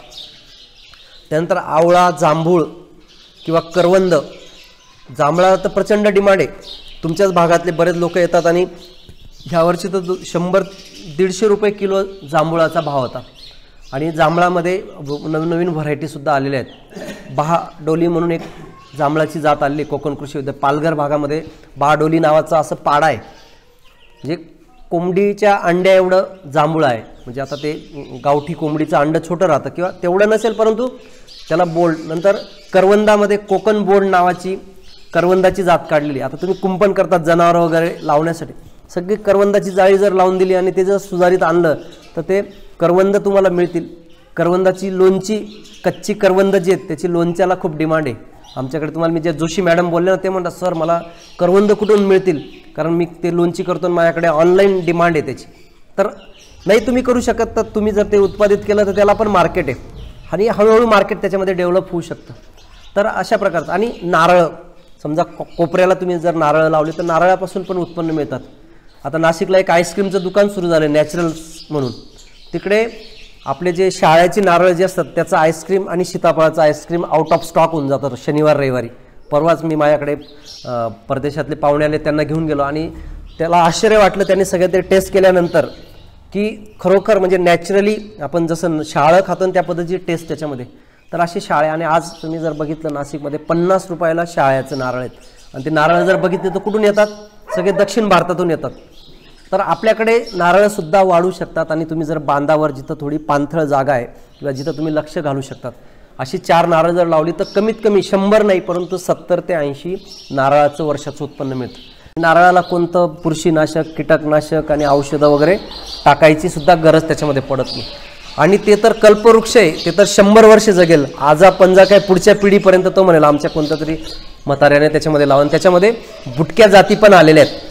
त्यानंतर आवळा, जांभूळ किंवा करवंद. जांभळाला तर प्रचंड डिमांड आहे. तुमच्याच भागातले बरेच लोक येतात, आणि ह्या वर्षी तर 100-150 रुपये किलो जांभुळाचा भाव होता. आणि जांभळामध्ये नवीन व्हरायटीसुद्धा आलेल्या आहेत. बहाडोली म्हणून एक जांभळाची जात आलेली कोकण कृषी विद्यापीठ पालघर भागामध्ये. बहाडोली नावाचा असं पाडा आहे, म्हणजे कोंबडीच्या अंड्या एवढं जांभूळ आहे. म्हणजे आता ते गावठी कोंबडीचं अंडं छोटं राहतं किंवा तेवढं नसेल, परंतु त्याला बोल्ड. नंतर करवंदामध्ये कोकण बोर्ड नावाची करवंदाची जात काढलेली. आता तुम्ही कुंपण करतात जनावरं वगैरे लावण्यासाठी, सगळी करवंदाची जाळी जर लावून दिली आणि ते जर सुधारित आणलं तर ते करवंद तुम्हाला मिळतील. करवंदाची लोणची, कच्ची करवंद जी आहेत त्याची लोणच्याला खूप डिमांड आहे आमच्याकडे. तुम्हाला मी जे जोशी मॅडम बोलले ना, ते म्हणतात सर मला करवंद कुठून मिळतील, कारण मी ते लोणची करतो आणि माझ्याकडे ऑनलाईन डिमांड आहे त्याची. तर नाही तुम्ही करू शकत, तर तुम्ही जर ते उत्पादित केलं तर त्याला पण मार्केट आहे, आणि हळूहळू मार्केट त्याच्यामध्ये डेव्हलप होऊ शकतं. तर अशा प्रकारचं. आणि नारळ, समजा कोपऱ्याला तुम्ही जर नारळ लावले तर नारळापासून पण उत्पन्न मिळतात. आता नाशिकला एक आईस्क्रीमचं दुकान सुरू झालं नॅचरल्स म्हणून. तिकडे आपले जे शाळेची नारळ जे असतात त्याचं आईस्क्रीम आणि सीताफळाचं आईस्क्रीम आउट ऑफ स्टॉक होऊन जातं शनिवार रविवारी. परवाच मी माझ्याकडे परदेशातले पाहुणे आले, त्यांना घेऊन गेलो, आणि त्याला आश्चर्य वाटलं त्यांनी सगळं ते टेस्ट केल्यानंतर की खरोखर म्हणजे नॅचरली आपण जसं शाळं खातो त्या पद्धतीची टेस्ट त्याच्यामध्ये. तर असे शाळे. आणि आज तुम्ही जर बघितलं नाशिकमध्ये 50 रुपयाला शाळ्याचं नारळ आहेत. आणि ते नारळ जर बघितले तर कुठून येतात? सगळे दक्षिण भारतातून येतात. तर आपल्याकडे नारळसुद्धा वाढू शकतात. आणि तुम्ही जर बांधावर जिथं थोडी पाणथळ जागा आहे किंवा जिथं तुम्ही लक्ष घालू शकतात, अशी 4 नारळ जर लावली तर कमीत कमी 100 नाही परंतु 70 ते 80 नारळाचं वर्षाचं उत्पन्न मिळतं. नारळाला कोणतं बुरशीनाशक, कीटकनाशक आणि औषधं वगैरे टाकायची सुद्धा गरज त्याच्यामध्ये पडत नाही. आणि ते तर कल्पवृक्ष आहे, ते तर 100 वर्ष जगेल. आजा पंजा काय पुढच्या पिढीपर्यंत तो म्हणेल आमच्या कोणत्या तरी म्हाताऱ्याने त्याच्यामध्ये लावून. त्याच्यामध्ये बुटक्या जाती पण आलेल्या आहेत.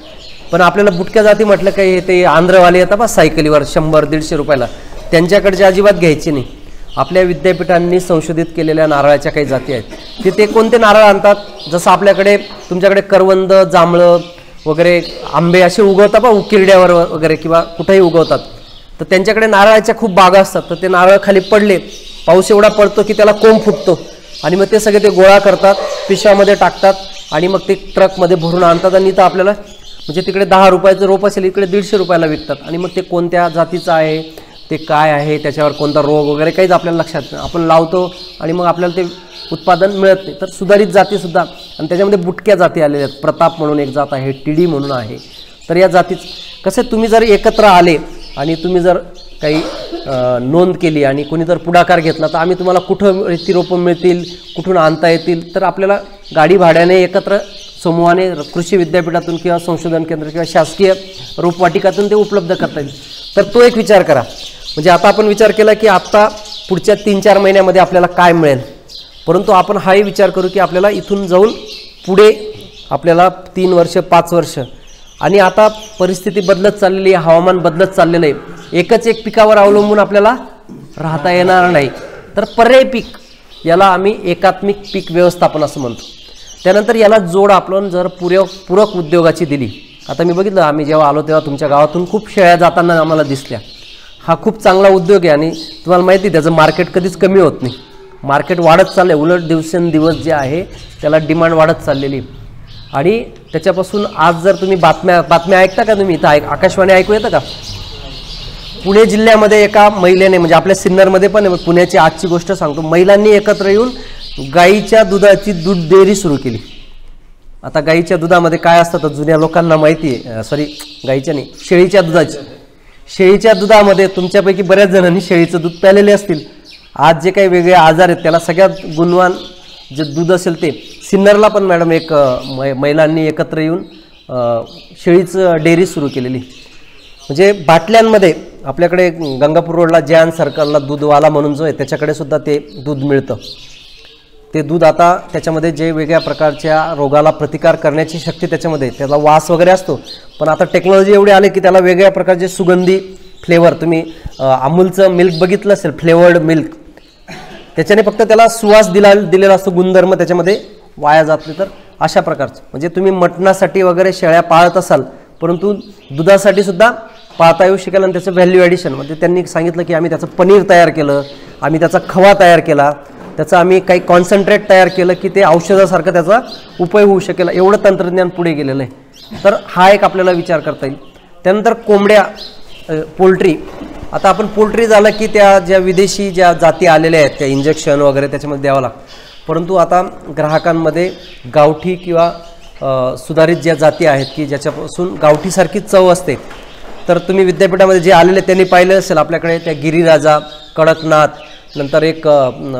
पण आपल्याला बुटक्या जाती म्हटलं काही ते आंध्रवाले येतात बा सायकलीवर 100-150 रुपयाला, त्यांच्याकडचे अजिबात घ्यायचे नाही. आपल्या विद्यापीठांनी संशोधित केलेल्या नारळाच्या काही जाती आहेत. ते कोणते नारळ आणतात, जसं आपल्याकडे तुमच्याकडे करवंद, जांभळं वगैरे आंबे असे उगवतात बा उकिरड्यावर वगैरे किंवा कुठेही उगवतात, तर त्यांच्याकडे नारळाच्या खूप बागा असतात. तर ते नारळ खाली पडले, पाऊस एवढा पडतो की त्याला कोंब फुटतो आणि मग ते सगळे ते गोळा करतात, पिशव्यामध्ये टाकतात आणि मग ते ट्रकमध्ये भरून आणतात आणि इथं आपल्याला म्हणजे तिकडे 10 रुपयाचं रोप असेल, इकडे 150 रुपयाला विकतात. आणि मग ते कोणत्या जातीचं आहे, ते काय आहे, त्याच्यावर कोणता रोग वगैरे काहीच आपल्याला लक्षात नाही. आपण लावतो आणि मग आपल्याला ते उत्पादन मिळत नाही. तर सुधारित जातीसुद्धा, आणि त्याच्यामध्ये बुटक्या जाती आलेल्या आहेत. प्रताप म्हणून एक जात आहे, टीडी म्हणून आहे. तर या जातीच कसे तुम्ही जर एकत्र आले आणि तुम्ही जर काही नोंद केली आणि कोणी जर पुढाकार घेतला, तर आम्ही तुम्हाला कुठं ती रोपं मिळतील, कुठून आणता येतील, तर आपल्याला गाडी भाड्याने एकत्र समूहाने कृषी विद्यापीठातून किंवा संशोधन केंद्र किंवा शासकीय रोपवाटिकातून ते उपलब्ध करता येईल. तर तो एक विचार करा. म्हणजे आता आपण विचार केला की आता पुढच्या 3-4 महिन्यामध्ये आपल्याला काय मिळेल, परंतु आपण हाही विचार करू की आपल्याला इथून जाऊन पुढे आपल्याला 3 वर्ष 5 वर्ष, आणि आता परिस्थिती बदलत चाललेली आहे, हवामान बदलत चाललेलं आहे. एकच एक पिकावर अवलंबून आपल्याला राहता येणार नाही. तर पर्यायी पीक, याला आम्ही एकात्मिक पीक व्यवस्थापन असं म्हणतो. त्यानंतर याला जोड आपण जर पूरक उद्योगाची दिली. आता मी बघितलं, आम्ही जेव्हा आलो तेव्हा तुमच्या गावातून खूप शेळ्या जाताना आम्हाला दिसल्या. हा खूप चांगला उद्योग आहे आणि तुम्हाला माहिती आहे त्याचं मार्केट कधीच कमी होत नाही. मार्केट वाढत चाललं आहे, उलट दिवसेंदिवस जे आहे त्याला डिमांड वाढत चाललेली. आणि त्याच्यापासून आज जर तुम्ही बातम्या ऐकता का, तुम्ही इथं आकाशवाणी ऐकू येतं का? पुणे जिल्ह्यामध्ये एका महिलेने, म्हणजे आपल्या सिन्नरमध्ये पण आहे, पुण्याची आजची गोष्ट सांगतो, महिलांनी एकत्र येऊन गाईच्या दुधाची दूध डेअरी सुरू केली. आता गाईच्या दुधामध्ये काय असतं तर जुन्या लोकांना माहिती आहे, गाईच्या नाही, शेळीच्या दुधाची. शेळीच्या दुधामध्ये तुमच्यापैकी बऱ्याच जणांनी शेळीचं दूध प्यालेले असतील. आज जे काही वेगळे आजार आहेत त्याला सगळ्यात गुणवान जे दूध असेल ते. सिन्नरला पण मॅडम एक महिलांनी एकत्र येऊन शेळीचं डेअरी सुरू केलेली. म्हणजे बाटल्यांमध्ये आपल्याकडे गंगापूर रोडला जॅन सर्कलला दूधवाला म्हणून जो आहे त्याच्याकडे सुद्धा ते दूध मिळतं. ते दूध आता त्याच्यामध्ये जे वेगळ्या प्रकारच्या रोगाला प्रतिकार करण्याची शक्ती त्याच्यामध्ये, त्याला वास वगैरे असतो, पण आता टेक्नॉलॉजी एवढी आली की त्याला वेगळ्या प्रकारचे सुगंधी फ्लेवर, तुम्ही अमूलचं मिल्क बघितलं असेल, फ्लेवर्ड मिल्क, त्याच्याने फक्त त्याला सुवास दिलेला असतो, गुणधर्म त्याच्यामध्ये वाया जात नाही. तर अशा प्रकारचं म्हणजे तुम्ही मटणासाठी वगैरे शेळ्या पाळत असाल, परंतु दुधासाठी सुद्धा पाळता येऊ शकेल. आणि त्याचं व्हॅल्यू ॲडिशन म्हणजे त्यांनी सांगितलं की आम्ही त्याचं पनीर तयार केलं, आम्ही त्याचा खवा तयार केला, त्याचं आम्ही काही कॉन्सन्ट्रेट तयार केलं की ते औषधासारखं त्याचा उपयोग होऊ शकेल. एवढं तंत्रज्ञान पुढे गेलेलं आहे. तर हा एक आपल्याला विचार करता येईल. त्यानंतर कोंबड्या, पोल्ट्री. आता आपण पोल्ट्री झालं की त्या ज्या विदेशी ज्या जाती आलेल्या आहेत त्या इंजेक्शन वगैरे त्याच्यामध्ये द्यावं लागतं, परंतु आता ग्राहकांमध्ये गावठी किंवा सुधारित ज्या जाती आहेत की ज्याच्यापासून गावठीसारखी चव असते. तर तुम्ही विद्यापीठामध्ये जे आलेले त्यांनी पाहिलं असेल, आपल्याकडे त्या गिरीराजा, कडकनाथ, नंतर एक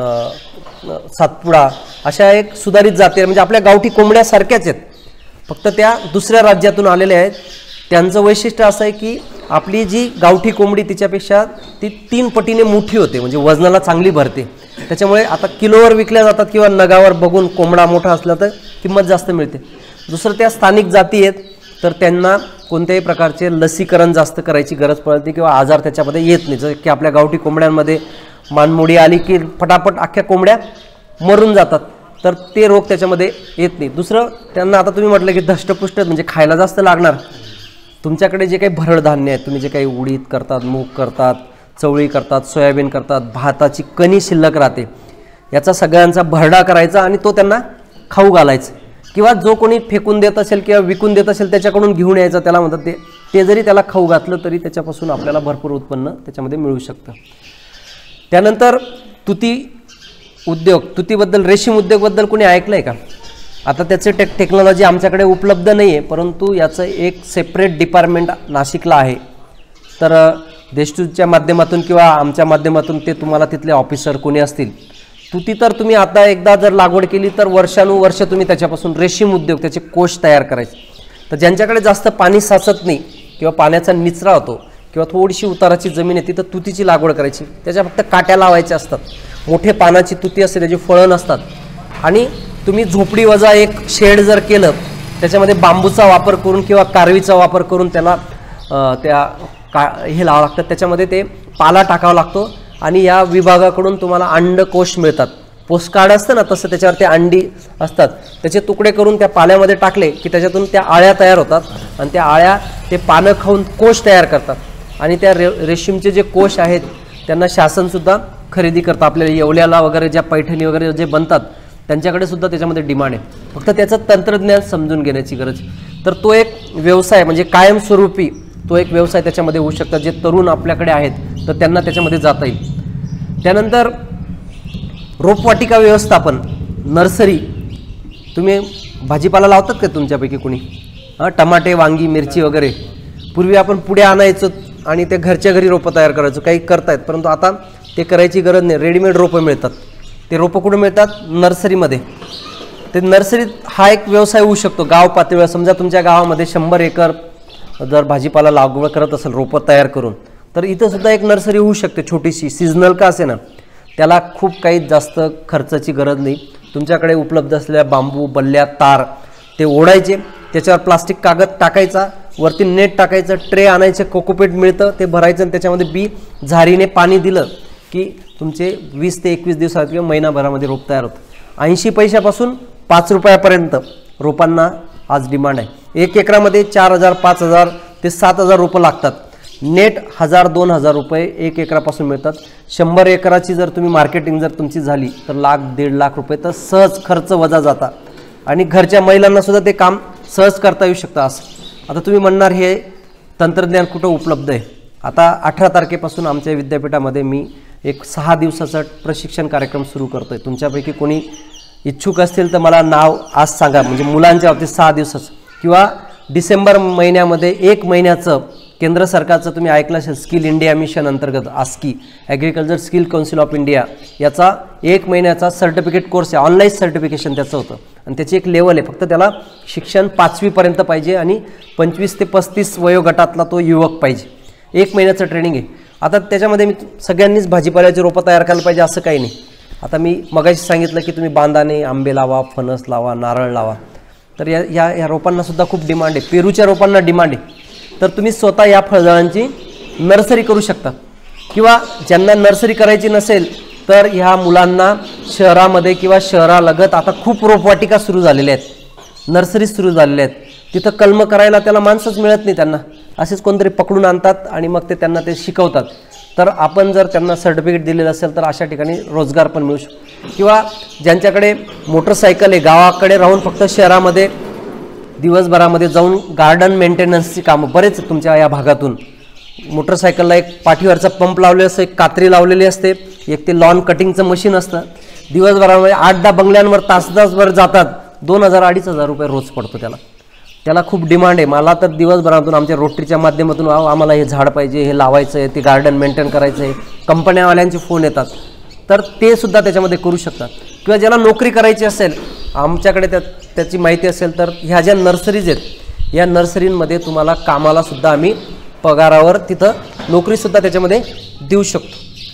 सातपुडा, अशा एक सुधारित जाती म्हणजे आपल्या गावठी कोंबड्यासारख्याच आहेत, फक्त त्या दुसऱ्या राज्यातून आलेल्या आहेत. त्यांचं वैशिष्ट्य असं आहे की आपली जी गावठी कोंबडी तिच्यापेक्षा ती 3 पटीने मोठी होते, म्हणजे वजनाला चांगली भरते. त्याच्यामुळे आता किलोवर विकल्या जातात किंवा नगावर बघून कोंबडा मोठा असला तर किंमत जास्त मिळते. दुसरं त्या स्थानिक जाती आहेत, तर त्यांना कोणत्याही प्रकारचे लसीकरण जास्त करायची गरज पडत नाही किंवा आजार त्याच्यामध्ये येत नाही. जसं की आपल्या गावठी कोंबड्यांमध्ये मानमोडी आली की फटाफट अख्ख्या कोंबड्या मरून जातात, तर ते रोग त्याच्यामध्ये येत नाही. दुसरं, त्यांना आता तुम्ही म्हटलं की धष्टपुष्ट म्हणजे खायला जास्त लागणार. तुमच्याकडे जे काही भरड धान्य आहेत, तुम्ही जे काही उडीद करतात, मूग करतात, चवळी करतात, सोयाबीन करतात, भाताची कणी शिल्लक राहते, याचा सगळ्यांचा भरडा करायचा आणि तो त्यांना खाऊ घालायचा. किंवा जो कोणी फेकून देत असेल किंवा विकून देत असेल त्याच्याकडून घेऊन यायचं, त्याला म्हणतात ते जरी त्याला खाऊ घातलं तरी त्याच्यापासून आपल्याला भरपूर उत्पन्न त्याच्यामध्ये मिळू शकतं. त्यानंतर तुती उद्योग, तुतीबद्दल, रेशीम उद्योगबद्दल कोणी ऐकलं आहे का? आता त्याचे टेक्नॉलॉजी आमच्याकडे उपलब्ध नाही आहे, परंतु याचं एक सेपरेट डिपार्टमेंट नाशिकला आहे. तर देशदूतच्या माध्यमातून किंवा आमच्या माध्यमातून ते तुम्हाला तिथले ऑफिसर कोणी असतील, तुती तर तुम्ही आता एकदा जर लागवड केली तर वर्षानुवर्ष तुम्ही त्याच्यापासून रेशीम उद्योग, त्याचे कोश तयार करायचे. तर ज्यांच्याकडे जास्त पाणी साचत नाही किंवा पाण्याचा निचरा होतो किंवा थोडीशी उताराची जमीन आहे, तिथं तुतीची लागवड करायची. त्याच्या फक्त काट्या लावायच्या असतात. मोठे पानाची तुती असते, त्याची फळं नसतात. आणि तुम्ही झोपडी वजा एक शेड जर केलं त्याच्यामध्ये बांबूचा वापर करून किंवा कारवीचा वापर करून त्याला हे लावावं लागतं. त्याच्यामध्ये ते पाला टाकावा लागतो आणि या विभागाकडून तुम्हाला अंडकोश मिळतात. पोस्टकार्ड असतं ना तसं त्याच्यावर ते अंडी असतात, त्याचे तुकडे करून त्या पाल्यामध्ये टाकले की त्याच्यातून त्या आळ्या तयार होतात आणि त्या आळ्या ते पानं खाऊन कोश तयार करतात आणि त्या रेशीमचे जे कोश आहेत त्यांना शासनसुद्धा खरेदी करतं. आपल्याला येवल्याला वगैरे ज्या पैठणी वगैरे जे बनतात त्यांच्याकडे सुद्धा त्याच्यामध्ये डिमांड आहे. फक्त त्याचं तंत्रज्ञान समजून घेण्याची गरज. तर तो एक व्यवसाय म्हणजे कायमस्वरूपी तो एक व्यवसाय त्याच्यामध्ये होऊ शकतो. जे तरुण आपल्याकडे आहेत तर त्यांना त्याच्यामध्ये जाता येईल. त्यानंतर रोपवाटिका व्यवस्थापन, नर्सरी. तुम्ही भाजीपाला लावतात का तुमच्यापैकी कोणी? टमाटे, वांगी, मिरची वगैरे पूर्वी आपण पुढे आणायचो आणि ते घरच्या घरी रोपं तयार करायचो. काही करतायत, परंतु आता ते करायची गरज नाही. रेडीमेड रोपं मिळतात. ते रोपं कुठे मिळतात? नर्सरीमध्ये. ते नर्सरीत हा एक व्यवसाय होऊ शकतो गाव पातळीवर. समजा तुमच्या गावामध्ये 100 एकर जर भाजीपाला लागवड करत असेल रोपं तयार करून, तर इथं सुद्धा एक नर्सरी होऊ शकते छोटीशी. सिजनल का असे ना, त्याला खूप काही जास्त खर्चाची गरज नाही. तुमच्याकडे उपलब्ध असलेल्या बांबू, बल्ल्या, तार ते ओढायचे, त्याच्यावर प्लास्टिक कागद टाकायचा, वरती नेट टाकायचं, ट्रे आणायचे, कोकोपीट मिळतं ते भरायचं आणि त्याच्यामध्ये बी झारीने पाणी दिलं की तुमचे 20 ते 21 दिवसात किंवा महिनाभरामध्ये रोप तयार होतं. 80 पैशापासून 5 रुपयापर्यंत रोपांना आज डिमांड आहे. 1 एकरामध्ये 4000, 5000 ते 7000 रोपं लागतात. नेट 1000-2000 रुपये 1 एकरापासून मिळतात. 100 एकराची जर तुम्ही मार्केटिंग जर तुमची झाली तर 1,00,000-1.5 लाख रुपये तर सहज खर्च वजा जाता आणि घरच्या महिलांना सुद्धा ते काम सहज करता येऊ शकतं. असं आता तुम्ही म्हणणार हे तंत्रज्ञान कुठं उपलब्ध आहे? आता 18 तारखेपासून आमच्या विद्यापीठामध्ये मी एक 6 दिवसाचा प्रशिक्षण कार्यक्रम सुरू करतो आहे. तुमच्यापैकी कोणी इच्छुक असतील तर मला नाव आज सांगा. म्हणजे मुलांच्या बाबतीत 6 दिवसाचं किंवा डिसेंबर महिन्यामध्ये 1 महिन्याचं केंद्र सरकारचं तुम्ही ऐकलं असेल स्किल इंडिया मिशन अंतर्गत ASCI, agriculture skill council of India, याचा 1 महिन्याचा सर्टिफिकेट कोर्स आहे. ऑनलाईन सर्टिफिकेशन त्याचं होतं आणि त्याची एक लेवल आहे. फक्त त्याला शिक्षण 5वीपर्यंत पाहिजे आणि 25 ते 35 वयोगटातला तो युवक पाहिजे. 1 महिन्याचं ट्रेनिंग आहे. आता त्याच्यामध्ये मी सगळ्यांनीच भाजीपाल्याची रोपं तयार करायला पाहिजे असं काही नाही. आता मी मगाशी सांगितलं की तुम्ही बांधाने, आंबे लावा, फणस लावा, नारळ लावा. तर या रोपांनासुद्धा खूप डिमांड आहे. पेरूच्या रोपांना डिमांड आहे. तर तुम्ही स्वतः या फळझाडांची नर्सरी करू शकता किंवा ज्यांना नर्सरी करायची नसेल तर ह्या मुलांना शहरामध्ये किंवा शहरालगत आता खूप रोपवाटिका सुरू झालेल्या आहेत, नर्सरी सुरू झालेल्या आहेत. तिथं कलम करायला त्याला माणसंच मिळत नाही. त्यांना असेच कोणतरी पकडून आणतात आणि मग त्यांना ते शिकवतात. तर आपण जर त्यांना सर्टिफिकेट दिलेलं असेल तर अशा ठिकाणी रोजगार पण मिळू शकतो. किंवा ज्यांच्याकडे मोटरसायकल आहे, गावाकडे राहून फक्त शहरामध्ये दिवसभरामध्ये जाऊन गार्डन मेंटेनन्सची कामं बरेच तुमच्या या भागातून. मोटरसायकलला एक पाठीवरचा पंप लावलेला असतो, एक कात्री लावलेली असते, एक ते लॉन कटिंगचं मशीन असतं. दिवसभरामध्ये 8-10 बंगल्यांवर तास-तासभर जातात. 2000-2500 रुपये रोज पडतो त्याला खूप डिमांड आहे. मला तर दिवसभरातून आमच्या रोटरीच्या माध्यमातून आम्हाला हे झाड पाहिजे, हे लावायचं आहे, ते गार्डन मेंटेन करायचं आहे, कंपन्यावाल्यांचे फोन येतात. तर ते सुद्धा त्याच्यामध्ये करू शकतात. किंवा ज्याला नोकरी करायची असेल, आमच्याकडे त्याची माहिती असेल तर ह्या ज्या नर्सरीज आहेत या नर्सरींमध्ये तुम्हाला कामाला सुद्धा आम्ही पगारावर तिथं नोकरीसुद्धा त्याच्यामध्ये देऊ शकतो.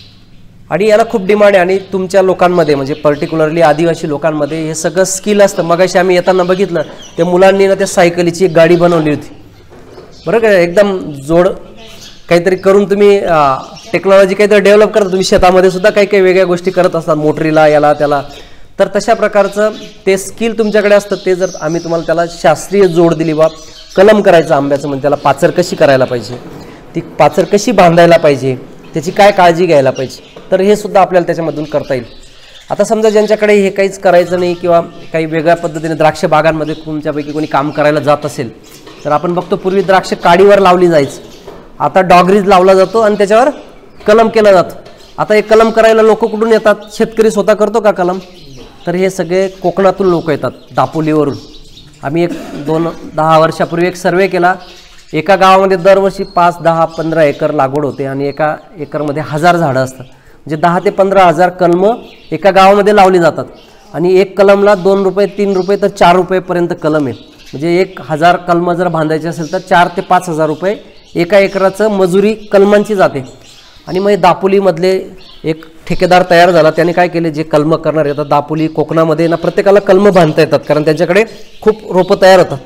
आणि याला खूप डिमांड आहे. आणि तुमच्या लोकांमध्ये म्हणजे पर्टिक्युलरली आदिवासी लोकांमध्ये हे सगळं स्किल असतं. मगाशी आम्ही येताना बघितलं त्या मुलांनी ना त्या सायकलीची एक गाडी बनवली होती. बरं का, एकदम जोड काहीतरी करून तुम्ही टेक्नॉलॉजी काहीतरी डेव्हलप करता. तुम्ही शेतामध्ये सुद्धा काही काही वेगळ्या गोष्टी करत असतात, मोटरीला, याला त्याला. तर तशा प्रकारचं ते स्किल तुमच्याकडे असतं. ते जर आम्ही तुम्हाला त्याला शास्त्रीय जोड दिली, बा कलम करायचं आंब्याचं, म्हणजे त्याला पाचर कशी करायला पाहिजे, ती पाचर कशी बांधायला पाहिजे, त्याची काय काळजी घ्यायला पाहिजे, तर हे सुद्धा आपल्याला त्याच्यामधून करता येईल. आता समजा ज्यांच्याकडे हे काहीच करायचं नाही किंवा काही वेगळ्या पद्धतीने द्राक्ष बागांमध्ये तुमच्यापैकी कोणी काम करायला जात असेल तर आपण बघतो पूर्वी द्राक्ष काडीवर लावली जायचं, आता डॉगरीज लावला जातो आणि त्याच्यावर कलम केला जातो. आता एक कलम करायला लोक कुठून येतात? शेतकरी स्वतः करतो का कलम? तर हे सगळे कोकणातून लोक येतात, दापोलीवरून. आम्ही 10 वर्षापूर्वी एक सर्वे केला. एका गावामध्ये दरवर्षी 5, 10, 15 एकर लागवड होते आणि एका एकरमध्ये 1000 झाडं असतात. म्हणजे 10 ते 15,000 कलमं एका गावामध्ये लावली जातात आणि एक कलमला 2 रुपये, 3 रुपये तर 4 रुपयेपर्यंत कलम आहे. म्हणजे 1000 कलमं जर बांधायची असेल तर 4 ते 5,000 रुपये एका एकराचं मजुरी कलमांची जाते. आणि मग दापोलीमधले एक ठेकेदार तयार झाला. त्याने काय केले, जे कलमं करणार येतात दापोली कोकणामध्ये ना, प्रत्येकाला कलमं बांधता येतात कारण त्यांच्याकडे खूप रोपं तयार होतात.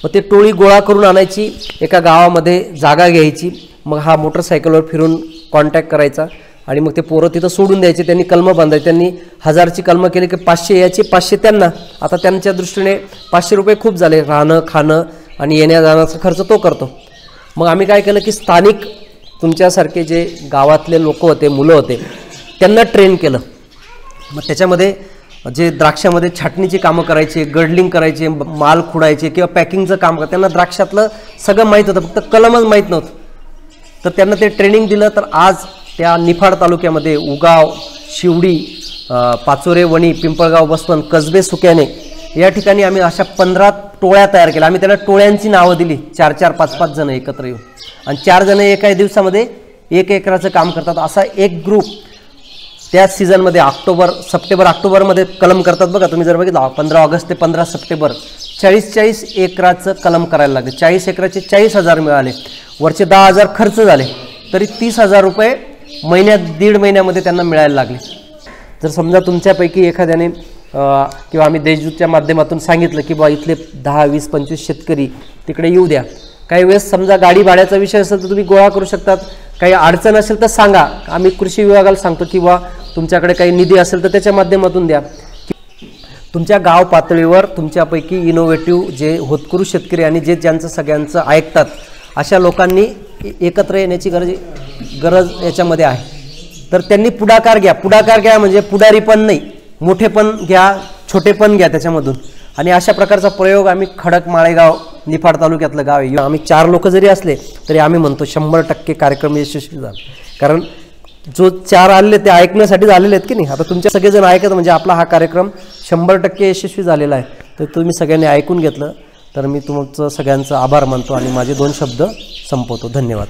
मग ते टोळी गोळा करून आणायची, एका गावामध्ये जागा घ्यायची, मग हा मोटरसायकलवर फिरून कॉन्टॅक्ट करायचा आणि मग ते पोरं तिथं सोडून द्यायचे. त्यांनी कलमं बांधायची. त्यांनी 1000ची कलमं केली की 500 याची 500 त्यांना. आता त्यांच्या दृष्टीने 500 रुपये खूप झाले, राहणं खाणं आणि येण्या जाण्याचा खर्च तो करतो. मग आम्ही काय केलं की स्थानिक तुमच्यासारखे जे गावातले लोक होते, मुलं होते, त्यांना ट्रेन केलं. मग त्याच्यामध्ये जे द्राक्षामध्ये छाटणीची कामं करायचे, गडलिंग करायचे, माल खुडायचे किंवा पॅकिंगचं काम करायचं, त्यांना द्राक्षातलं सगळं माहीत होतं, फक्त कलमच माहीत नव्हतं. तर त्यांना ते ट्रेनिंग दिलं. तर आज त्या निफाड तालुक्यामध्ये उगाव, शिवडी, पाचोरे, वणी, पिंपळगाव, बसवंत, कसबे, सुक्याने या ठिकाणी आम्ही अशा 15 टोळ्या तयार केल्या. आम्ही त्याला टोळ्यांची नावं दिली. 4-4, 5-5 जण एकत्र येऊन आणि 4 जण एका दिवसामध्ये 1 एकराचं काम करतात. असा एक ग्रुप त्याच सीझनमध्ये सप्टेंबर ऑक्टोबरमध्ये कलम करतात. बघा तुम्ही जर बघितलं 15 ऑगस्ट ते 15 सप्टेंबर 40 एकराचं कलम करायला लागले. 40 एकराचे 40,000 मिळाले. वरचे 10,000 खर्च झाले, तरी 30,000 रुपये महिन्यात, 1.5 महिन्यामध्ये त्यांना मिळायला लागले. जर समजा तुमच्यापैकी एखाद्याने किंवा आम्ही देशदूतच्या माध्यमातून सांगितलं की बा इथले 10, 20, 25 शेतकरी तिकडे येऊ द्या. काही वेळेस समजा गाडी भाड्याचा विषय असेल तर तुम्ही गोळा करू शकतात. काही अडचण असेल तर सांगा, आम्ही कृषी विभागाला सांगतो किंवा तुमच्याकडे काही निधी असेल तर त्याच्या माध्यमातून द्या. तुमच्या गाव पातळीवर तुमच्यापैकी इनोव्हेटिव्ह जे होतकरू शेतकरी आणि जे ज्यांचं सगळ्यांचं ऐकतात अशा लोकांनी एकत्र येण्याची गरज याच्यामध्ये आहे. तर त्यांनी पुढाकार घ्या म्हणजे पुढारी पण नाही, मोठे पण घ्या, छोटे पण घ्या त्याच्यामधून. आणि अशा प्रकारचा प्रयोग आम्ही खडक माळेगाव निफाड तालुक्यातलं गाव आहे. आम्ही 4 लोक जरी असले तरी आम्ही म्हणतो 100% कार्यक्रम यशस्वी झाला. कारण जो 4 आलेले ते ऐकण्यासाठी झालेले आहेत की नाही. आता तुमच्या सगळेजण ऐकत म्हणजे आपला हा कार्यक्रम 100% यशस्वी झालेला आहे. तर तुम्ही सगळ्यांनी ऐकून घेतलं तर मी तुमचं सगळ्यांचं आभार मानतो आणि माझे 2 शब्द संपवतो. धन्यवाद.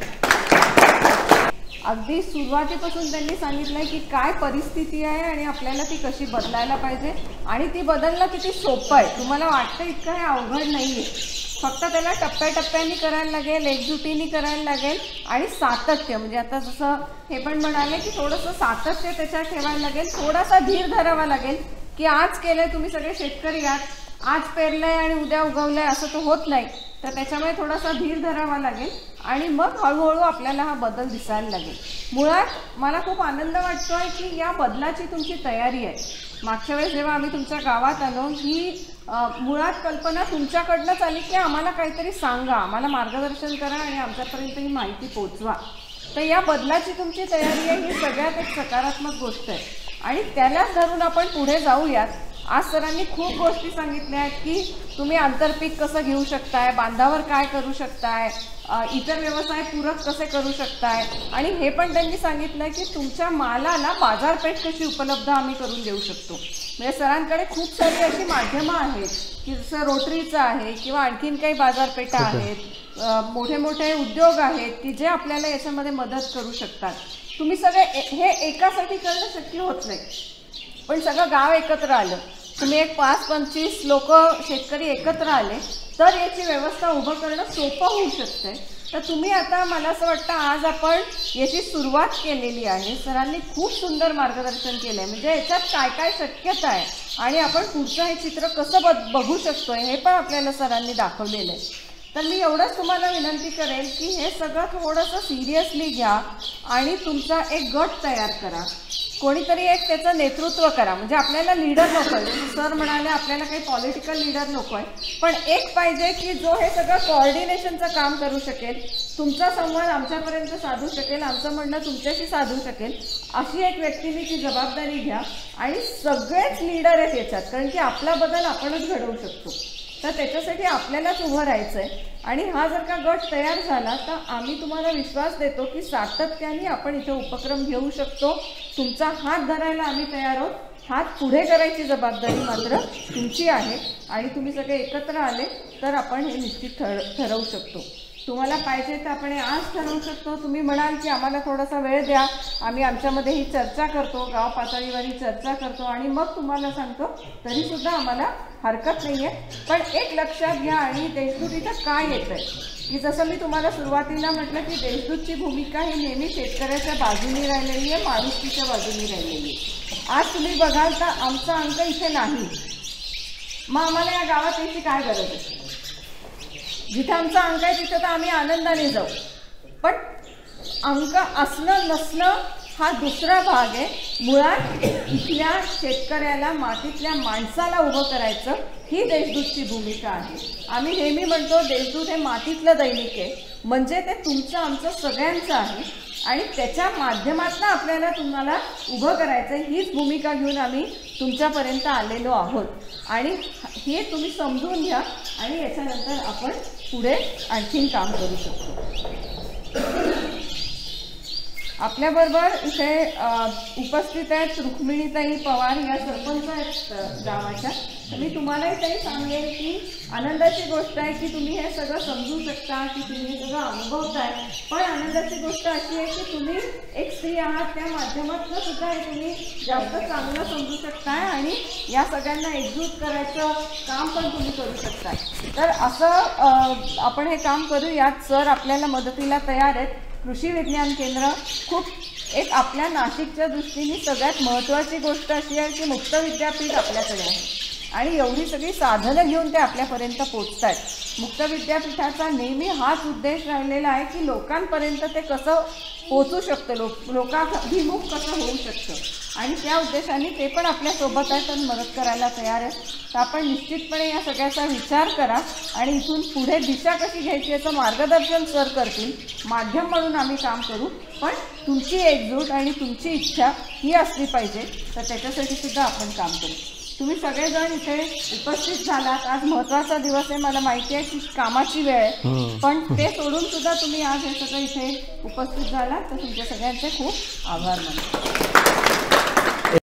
अगदी सुरुवातीपासून त्यांनी सांगितलंय की काय परिस्थिती आहे आणि आपल्याला ती कशी बदलायला पाहिजे आणि ती बदलणं किती सोपं आहे. तुम्हाला वाटतं इतकं हे अवघड नाही आहे. फक्त त्याला टप्प्याटप्प्याने करायला लागेल, एकजुटीने करायला लागेल आणि सातत्य. म्हणजे आता जसं हे पण म्हणाले की थोडंसं सातत्य त्याच्यात ठेवायला लागेल, थोडासा धीर धरावा लागेल की आज केलंय, तुम्ही सगळे शेतकरी आहात, आज पेरलंय आणि उद्या उगवलंय असं तो होत नाही. तर त्याच्यामुळे थोडासा धीर धरावा लागेल आणि मग हळूहळू आपल्याला हा बदल दिसायला लागेल. मुळात मला खूप आनंद वाटतोय की या बदलाची तुमची तयारी आहे. मागच्या वेळेस जेव्हा आम्ही तुमच्या गावात आलो ही मुळात कल्पना तुमच्याकडनंच आली की आम्हाला काहीतरी सांगा, आम्हाला मार्गदर्शन करा आणि आमच्यापर्यंत ही माहिती पोचवा. तर या बदलाची तुमची तयारी आहे ही सगळ्यात एक सकारात्मक गोष्ट आहे आणि त्यालाच धरून आपण पुढे जाऊयात. आज सरांनी खूप गोष्टी सांगितल्या आहेत की तुम्ही आंतरपीक कसं घेऊ शकताय, बांधावर काय करू शकताय, इतर व्यवसाय पूरक कसे करू शकताय आणि हे पण त्यांनी सांगितलं की तुमच्या मालाला बाजारपेठ कशी उपलब्ध आम्ही करून देऊ शकतो. म्हणजे सरांकडे खूप सारी अशी माध्यमं आहेत की जसं रोटरीचं आहे किंवा आणखीन काही बाजारपेठा आहेत, मोठे मोठे उद्योग आहेत की जे आपल्याला याच्यामध्ये मदत करू शकतात. तुम्ही सगळे हे एकासाठी करणं शक्य होत नाही, पण सगळं गाव एकत्र आलं, तुम्ही एक 5-25 लोक शेतकरी एकत्र आले तर याची व्यवस्था उभं करणं सोपं होऊ शकतंय. तर तुम्ही आता मला असं वाटतं आज आपण याची सुरुवात केलेली आहे. सरांनी खूप सुंदर मार्गदर्शन केलं आहे. म्हणजे याच्यात काय काय शक्यता आहे आणि आपण पुढचं हे चित्र कसं बघू शकतोय हे पण आपल्याला सरांनी दाखवलेलं आहे. तर मी एवढंच तुम्हाला विनंती करेल की हे सगळं थोडंसं सिरियसली घ्या आणि तुमचा एक गट तयार करा. कोणीतरी एक त्याचं नेतृत्व करा. म्हणजे आपल्याला लीडर नको आहे, जसं सर म्हणाले आपल्याला काही पॉलिटिकल लीडर नको आहे, पण एक पाहिजे की जो हे सगळं कोऑर्डिनेशनचं काम करू शकेल, तुमचा संवाद आमच्यापर्यंत साधू शकेल, आमचं म्हणणं तुमच्याशी साधू शकेल, अशी एक व्यक्तीने ती जबाबदारी घ्या. आणि सगळेच लीडर आहेत याच्यात, कारण की आपला बदल आपणच घडवू शकतो. तर त्याच्यासाठी आपल्यालाच उभं राहायचं आहे. आणि हा जर का गट तयार झाला तर आम्ही तुम्हाला विश्वास देतो की सातत्याने आपण इथे उपक्रम घेऊ शकतो. तुमचा हात धरायला आम्ही तयार आहोत. हात पुढे करायची जबाबदारी मात्र तुमची आहे आणि तुम्ही सगळे एकत्र आले तर आपण हे निश्चित ठरवू शकतो. तुम्हाला पाहिजे तर आपण हे आज ठरवू शकतो. तुम्ही म्हणाल की आम्हाला थोडासा वेळ द्या, आम्ही आमच्यामध्ये ही चर्चा करतो, गाव पातळीवर ही चर्चा करतो आणि मग तुम्हाला सांगतो, तरीसुद्धा आम्हाला हरकत नाही आहे. पण एक लक्षात घ्या आणि देशदूत इथं काय येतं आहे की जसं मी तुम्हाला सुरुवातीला म्हटलं की देशदूतची भूमिका ही नेहमी शेतकऱ्याच्या बाजूनी राहिलेली आहे, माणुसकीच्या बाजूनी राहिलेली आहे. आज तुम्ही बघाल तर आमचा अंक इथे नाही, मग आम्हाला या गावात यायची काय गरज आहे? जिथे आमचा अंक आहे तिथे तर आम्ही आनंदाने जाऊ, पण अंक असणं नसणं हा दुसरा भाग आहे. मुळात इथल्या शेतकऱ्याला, मातीतल्या माणसाला उभं करायचं ही देशदूतची भूमिका आहे. आम्ही नेहमी म्हणतो देशदूत हे मातीतलं दैनिक आहे, म्हणजे ते तुमचं आमचं सगळ्यांचं आहे आणि त्याच्या माध्यमातून आपल्याला तुम्हाला उभं करायचं हीच भूमिका घेऊन आम्ही तुमच्यापर्यंत आलेलो आहोत. आणि हे तुम्ही समजून घ्या आणि याच्यानंतर आपण पुढे आणखीन काम करू शकतो. आपल्याबरोबर इथे उपस्थित आहेत रुक्मिणीताई पवार, या सरपंच आहेत गावाच्या. मी तुम्हालाही ताई सांगेन की आनंदाची गोष्ट आहे की तुम्ही हे सगळं समजू शकता, की तुम्ही हे सगळं अनुभवताय. पण आनंदाची गोष्ट अशी आहे की तुम्ही एक स्त्री आहात, त्या माध्यमातून सुद्धा हे तुम्ही जास्त चांगलं समजू शकताय आणि या सगळ्यांना एकजूट करायचं काम पण तुम्ही करू शकताय. तर असं आपण हे काम करू. यात सर आपल्याला मदतीला तयार आहेत. कृषी विज्ञान केंद्र खूप एक आपल्या नाशिकच्या दृष्टीने सगळ्यात महत्त्वाची गोष्ट अशी आहे की मुक्त विद्यापीठ आपल्याकडे आहे आणि एवढी सगळी साधनं घेऊन ते आपल्यापर्यंत पोचत आहेत. मुक्त विद्यापीठाचा नेहमी हाच उद्देश राहिलेला आहे की लोकांपर्यंत ते कसं पोचू शकतं, लोकाभिमुख कसं होऊ शकतं आणि त्या उद्देशाने ते पण आपल्यासोबत आहेत आणि मदत करायला तयार आहेत. तर आपण निश्चितपणे या सगळ्याचा विचार करा आणि इथून पुढे दिशा कशी घ्यायची याचं मार्गदर्शन सर करतील. माध्यम म्हणून आम्ही काम करू, पण तुमची एकजूट आणि तुमची इच्छा ही असली पाहिजे. तर त्याच्यासाठी सुद्धा आपण काम करू. तुम्ही सगळेजण इथे उपस्थित झालात. आज महत्त्वाचा दिवस आहे, मला माहिती आहे की कामाची वेळ आहे, पण ते सोडून सुद्धा तुम्ही आज हे सगळं इथे उपस्थित झालात, तर तुमच्या सगळ्यांचे खूप आभार मानतो.